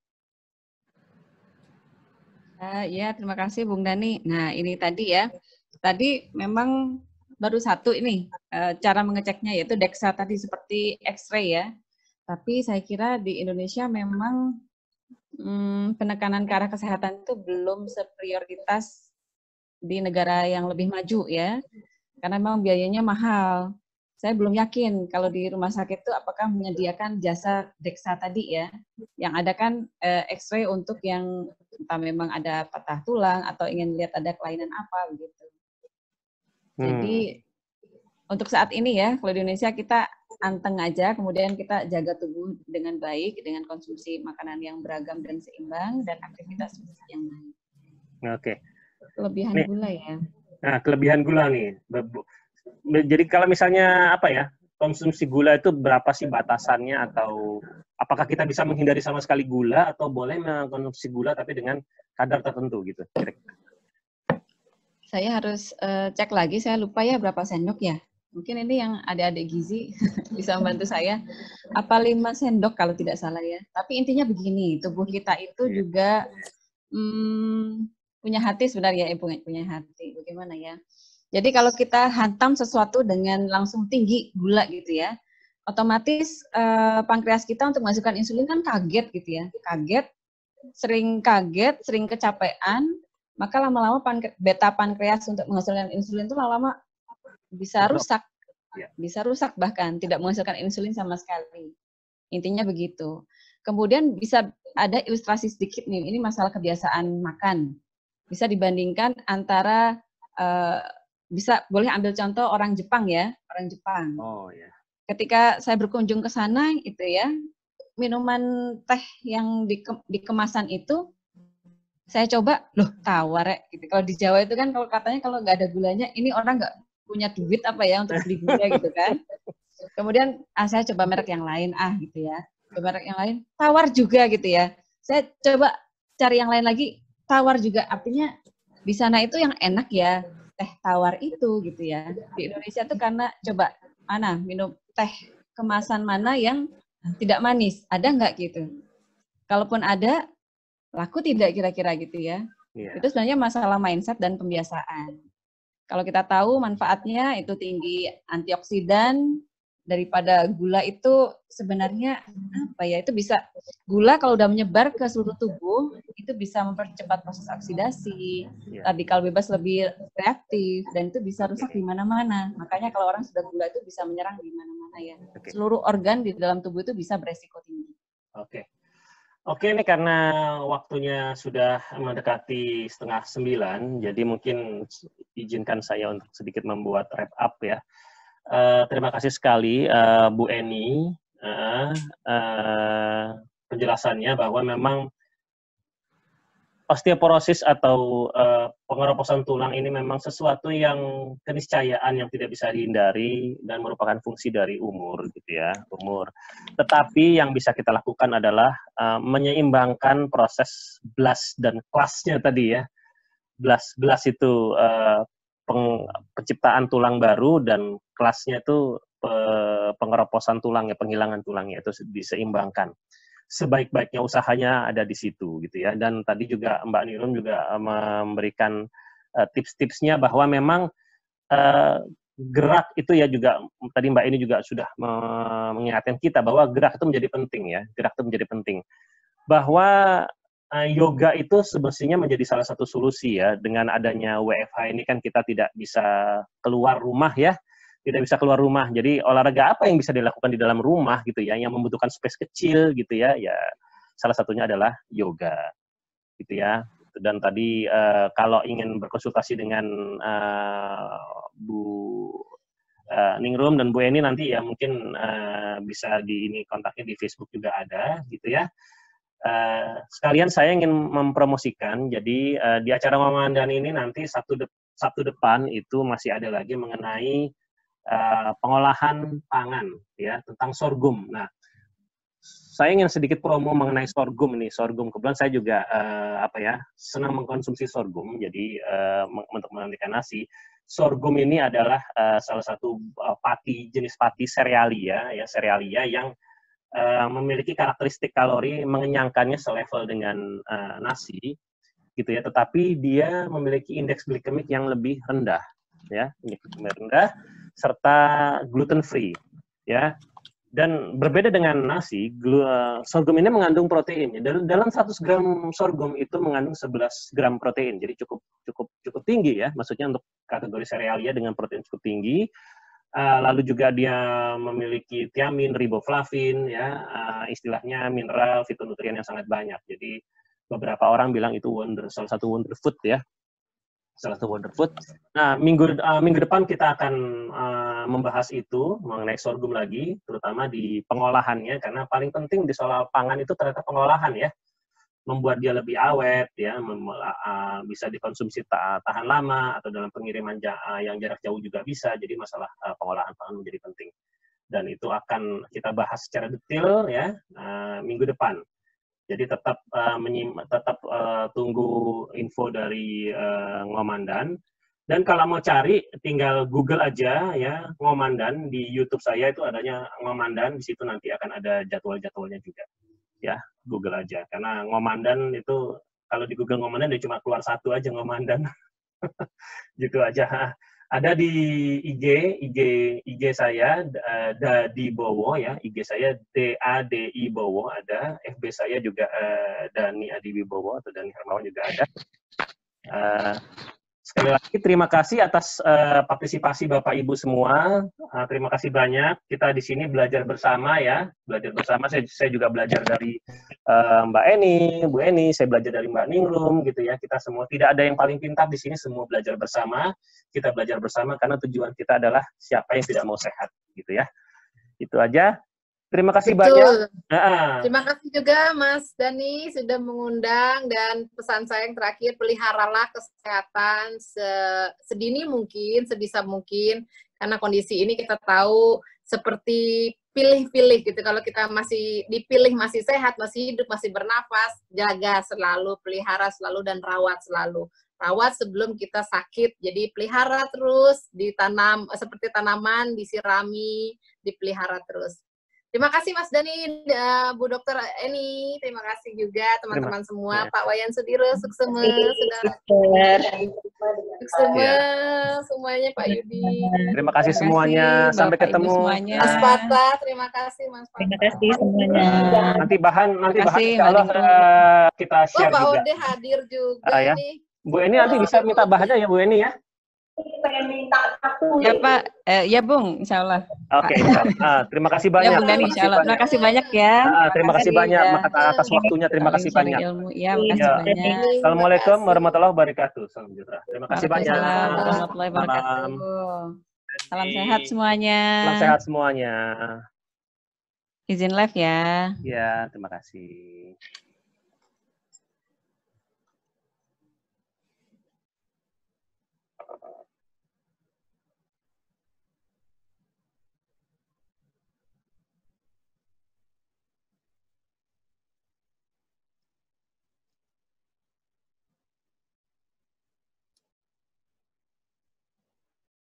Uh, ya, terima kasih Bung Dani. Nah, ini tadi ya. Tadi memang baru satu ini uh, cara mengeceknya yaitu DEXA tadi seperti X-ray ya. Tapi saya kira di Indonesia memang hmm, penekanan ke arah kesehatan itu belum seprioritas di negara yang lebih maju ya, karena memang biayanya mahal. Saya belum yakin kalau di rumah sakit itu apakah menyediakan jasa DEXA tadi ya, yang ada kan eh, X-ray untuk yang entah memang ada patah tulang atau ingin lihat ada kelainan apa begitu. Hmm. Jadi untuk saat ini ya, kalau di Indonesia kita anteng aja, kemudian kita jaga tubuh dengan baik, dengan konsumsi makanan yang beragam dan seimbang, dan aktivitas fisik yang baik. Oke. Okay. Kelebihan nih, gula ya. Nah, kelebihan gula nih. Jadi kalau misalnya apa ya, konsumsi gula itu berapa sih batasannya, atau apakah kita bisa menghindari sama sekali gula atau boleh mengkonsumsi gula tapi dengan kadar tertentu gitu? Saya harus uh, cek lagi, saya lupa ya berapa sendok ya. Mungkin ini yang adik-adik gizi bisa membantu saya. Apa lima sendok kalau tidak salah ya. Tapi intinya begini, tubuh kita itu juga hmm, punya hati sebenarnya, ya, punya hati. Bagaimana ya? Jadi kalau kita hantam sesuatu dengan langsung tinggi gula gitu ya, otomatis eh, pankreas kita untuk masukkan insulin kan kaget gitu ya. Kaget, sering kaget, sering kecapean, maka lama-lama pankre- beta pankreas untuk menghasilkan insulin itu lama-lama bisa rusak. Bisa rusak bahkan, tidak menghasilkan insulin sama sekali. Intinya begitu. Kemudian bisa ada ilustrasi sedikit nih, ini masalah kebiasaan makan. Bisa dibandingkan antara uh, bisa boleh ambil contoh orang Jepang ya, orang Jepang. Oh ya. Ketika saya berkunjung ke sana itu ya, minuman teh yang di, di kemasan itu saya coba, loh tawar ya. Gitu. Kalau di Jawa itu kan kalau katanya kalau nggak ada gulanya, ini orang nggak punya duit apa ya untuk beli gula gitu kan. Kemudian ah saya coba merek yang lain ah gitu ya, coba merek yang lain tawar juga gitu ya. Saya coba cari yang lain lagi. Tawar juga, artinya di sana itu yang enak ya teh tawar itu gitu ya. Di Indonesia tuh karena coba mana minum teh kemasan mana yang tidak manis, ada nggak gitu? Kalaupun ada, laku tidak kira-kira gitu ya? Yeah. Itu sebenarnya masalah mindset dan pembiasaan. Kalau kita tahu manfaatnya itu tinggi antioksidan, daripada gula itu sebenarnya apa ya, itu bisa gula kalau udah menyebar ke seluruh tubuh itu bisa mempercepat proses oksidasi, yeah. radikal bebas lebih reaktif, dan itu bisa rusak di mana-mana. Makanya kalau orang sudah gula itu bisa menyerang di mana-mana ya. Okay. Seluruh organ di dalam tubuh itu bisa beresiko tinggi. Oke. Okay. Oke, ini karena waktunya sudah mendekati setengah sembilan, jadi mungkin izinkan saya untuk sedikit membuat wrap up ya. Uh, terima kasih sekali uh, Bu Eni uh, uh, penjelasannya bahwa memang osteoporosis atau uh, pengeroposan tulang ini memang sesuatu yang keniscayaan yang tidak bisa dihindari dan merupakan fungsi dari umur gitu ya, umur. Tetapi yang bisa kita lakukan adalah uh, menyeimbangkan proses blast dan kelasnya tadi ya. Blast blast itu uh, peng, penciptaan tulang baru dan kelasnya itu uh, pengeroposan tulangnya, penghilangan tulangnya itu diseimbangkan. Sebaik-baiknya usahanya ada di situ gitu ya. Dan tadi juga Mbak Ningrum juga memberikan uh, tips-tipsnya bahwa memang uh, gerak itu ya juga tadi Mbak ini juga sudah mengingatkan kita bahwa gerak itu menjadi penting ya. Gerak itu menjadi penting. Bahwa uh, yoga itu semestinya menjadi salah satu solusi ya. Dengan adanya W F H ini kan kita tidak bisa keluar rumah ya. Tidak bisa keluar rumah. Jadi olahraga apa yang bisa dilakukan di dalam rumah gitu ya, yang membutuhkan space kecil gitu ya, ya salah satunya adalah yoga gitu ya. Dan tadi uh, kalau ingin berkonsultasi dengan uh, Bu uh, Ningrum dan Bu Eni nanti ya mungkin uh, bisa di ini kontaknya di Facebook juga ada gitu ya. Uh, sekalian saya ingin mempromosikan, jadi uh, di acara Ngomandan ini nanti Sabtu, de Sabtu depan itu masih ada lagi mengenai Uh, pengolahan pangan ya tentang sorghum. Nah, saya ingin sedikit promo mengenai sorghum ini. Sorghum kebetulan saya juga uh, apa ya senang mengkonsumsi sorghum. Jadi uh, untuk menantikan nasi. Sorghum ini adalah uh, salah satu uh, pati jenis pati serealia ya serealia yang uh, memiliki karakteristik kalori mengenyangkannya selevel dengan uh, nasi gitu ya. Tetapi dia memiliki indeks glikemik yang lebih rendah ya, indeks glikemik rendah serta gluten free ya. Dan berbeda dengan nasi, sorghum ini mengandung protein. Dalam seratus gram sorghum itu mengandung sebelas gram protein. Jadi cukup cukup cukup tinggi ya, maksudnya untuk kategori serealia dengan protein cukup tinggi. Lalu juga dia memiliki thiamin, riboflavin ya, istilahnya mineral, fitonutrien yang sangat banyak. Jadi beberapa orang bilang itu wonder, salah satu wonder food ya. Salah satu wonder food. Nah, minggu uh, minggu depan kita akan uh, membahas itu mengenai sorghum lagi, terutama di pengolahannya, karena paling penting di soal pangan itu ternyata pengolahan ya, membuat dia lebih awet ya, mem uh, bisa dikonsumsi ta tahan lama atau dalam pengiriman uh, yang jarak jauh juga bisa. Jadi masalah uh, pengolahan pangan menjadi penting. Dan itu akan kita bahas secara detail ya uh, minggu depan. Jadi tetap uh, tetap uh, tunggu info dari uh, Ngomandan. Dan kalau mau cari, tinggal Google aja ya Ngomandan di YouTube saya itu adanya Ngomandan. Di situ nanti akan ada jadwal-jadwalnya juga. Ya, Google aja. Karena Ngomandan itu kalau di Google Ngomandan dia cuma keluar satu aja Ngomandan. Gitu aja. Ada di I G, I G, I G saya uh, Dadi Bowo ya, I G saya D A D I Bowo ada, F B saya juga uh, Dani Adiwibowo atau Dani Hermawan juga ada. Uh, sekali lagi terima kasih atas uh, partisipasi Bapak Ibu semua. Uh, terima kasih banyak. Kita di sini belajar bersama ya, belajar bersama. Saya, saya juga belajar dari uh, Mbak Eni, Bu Eni. Saya belajar dari Mbak Ningrum gitu ya. Kita semua tidak ada yang paling pintar di sini. Semua belajar bersama. Kita belajar bersama karena tujuan kita adalah siapa yang tidak mau sehat gitu ya. Itu aja. Terima kasih Betul. banyak. Terima kasih juga Mas Dani sudah mengundang, dan pesan saya yang terakhir, peliharalah kesehatan sedini mungkin, sebisa mungkin, karena kondisi ini kita tahu seperti pilih-pilih gitu. Kalau kita masih dipilih masih sehat, masih hidup, masih bernafas, jaga selalu, pelihara selalu, dan rawat selalu. Rawat sebelum kita sakit, jadi pelihara terus, ditanam seperti tanaman, disirami, dipelihara terus. Terima kasih Mas Dani, uh, Bu Dokter Eni, terima kasih juga teman-teman semua, ya. Pak Wayan Sudiro, Suksema, Saudara Suksema, ya. Semuanya, Pak Yudi. Terima kasih semuanya, sampai Bapak ketemu. Semuanya. Mas Pata, terima kasih Mas Pata. Terima kasih semuanya. Nanti bahan, nanti bahan kasih, insya Allah uh, kita share oh, Pak juga. Ode hadir juga uh, ya. nih. Bu Eni nanti bisa minta bahannya ya Bu Eni ya. Pengen minta satu. Ya Pak, eh, ya Bung, insya Allah. Oke, okay, ah, terima kasih banyak. Ya Bung Dani, insya Allah. Terima kasih banyak ya. Ah, terima kasih banyak ya. atas waktunya. Terima kasih banyak. Ilmu. Ya, terima kasih ya. banyak. Assalamualaikum warahmatullahi wabarakatuh. Salam sejahtera. Terima kasih banyak. Waalaikumsalam warahmatullahi wabarakatuh. Salam sehat semuanya. Salam sehat semuanya. Izin live ya. Ya, terima kasih.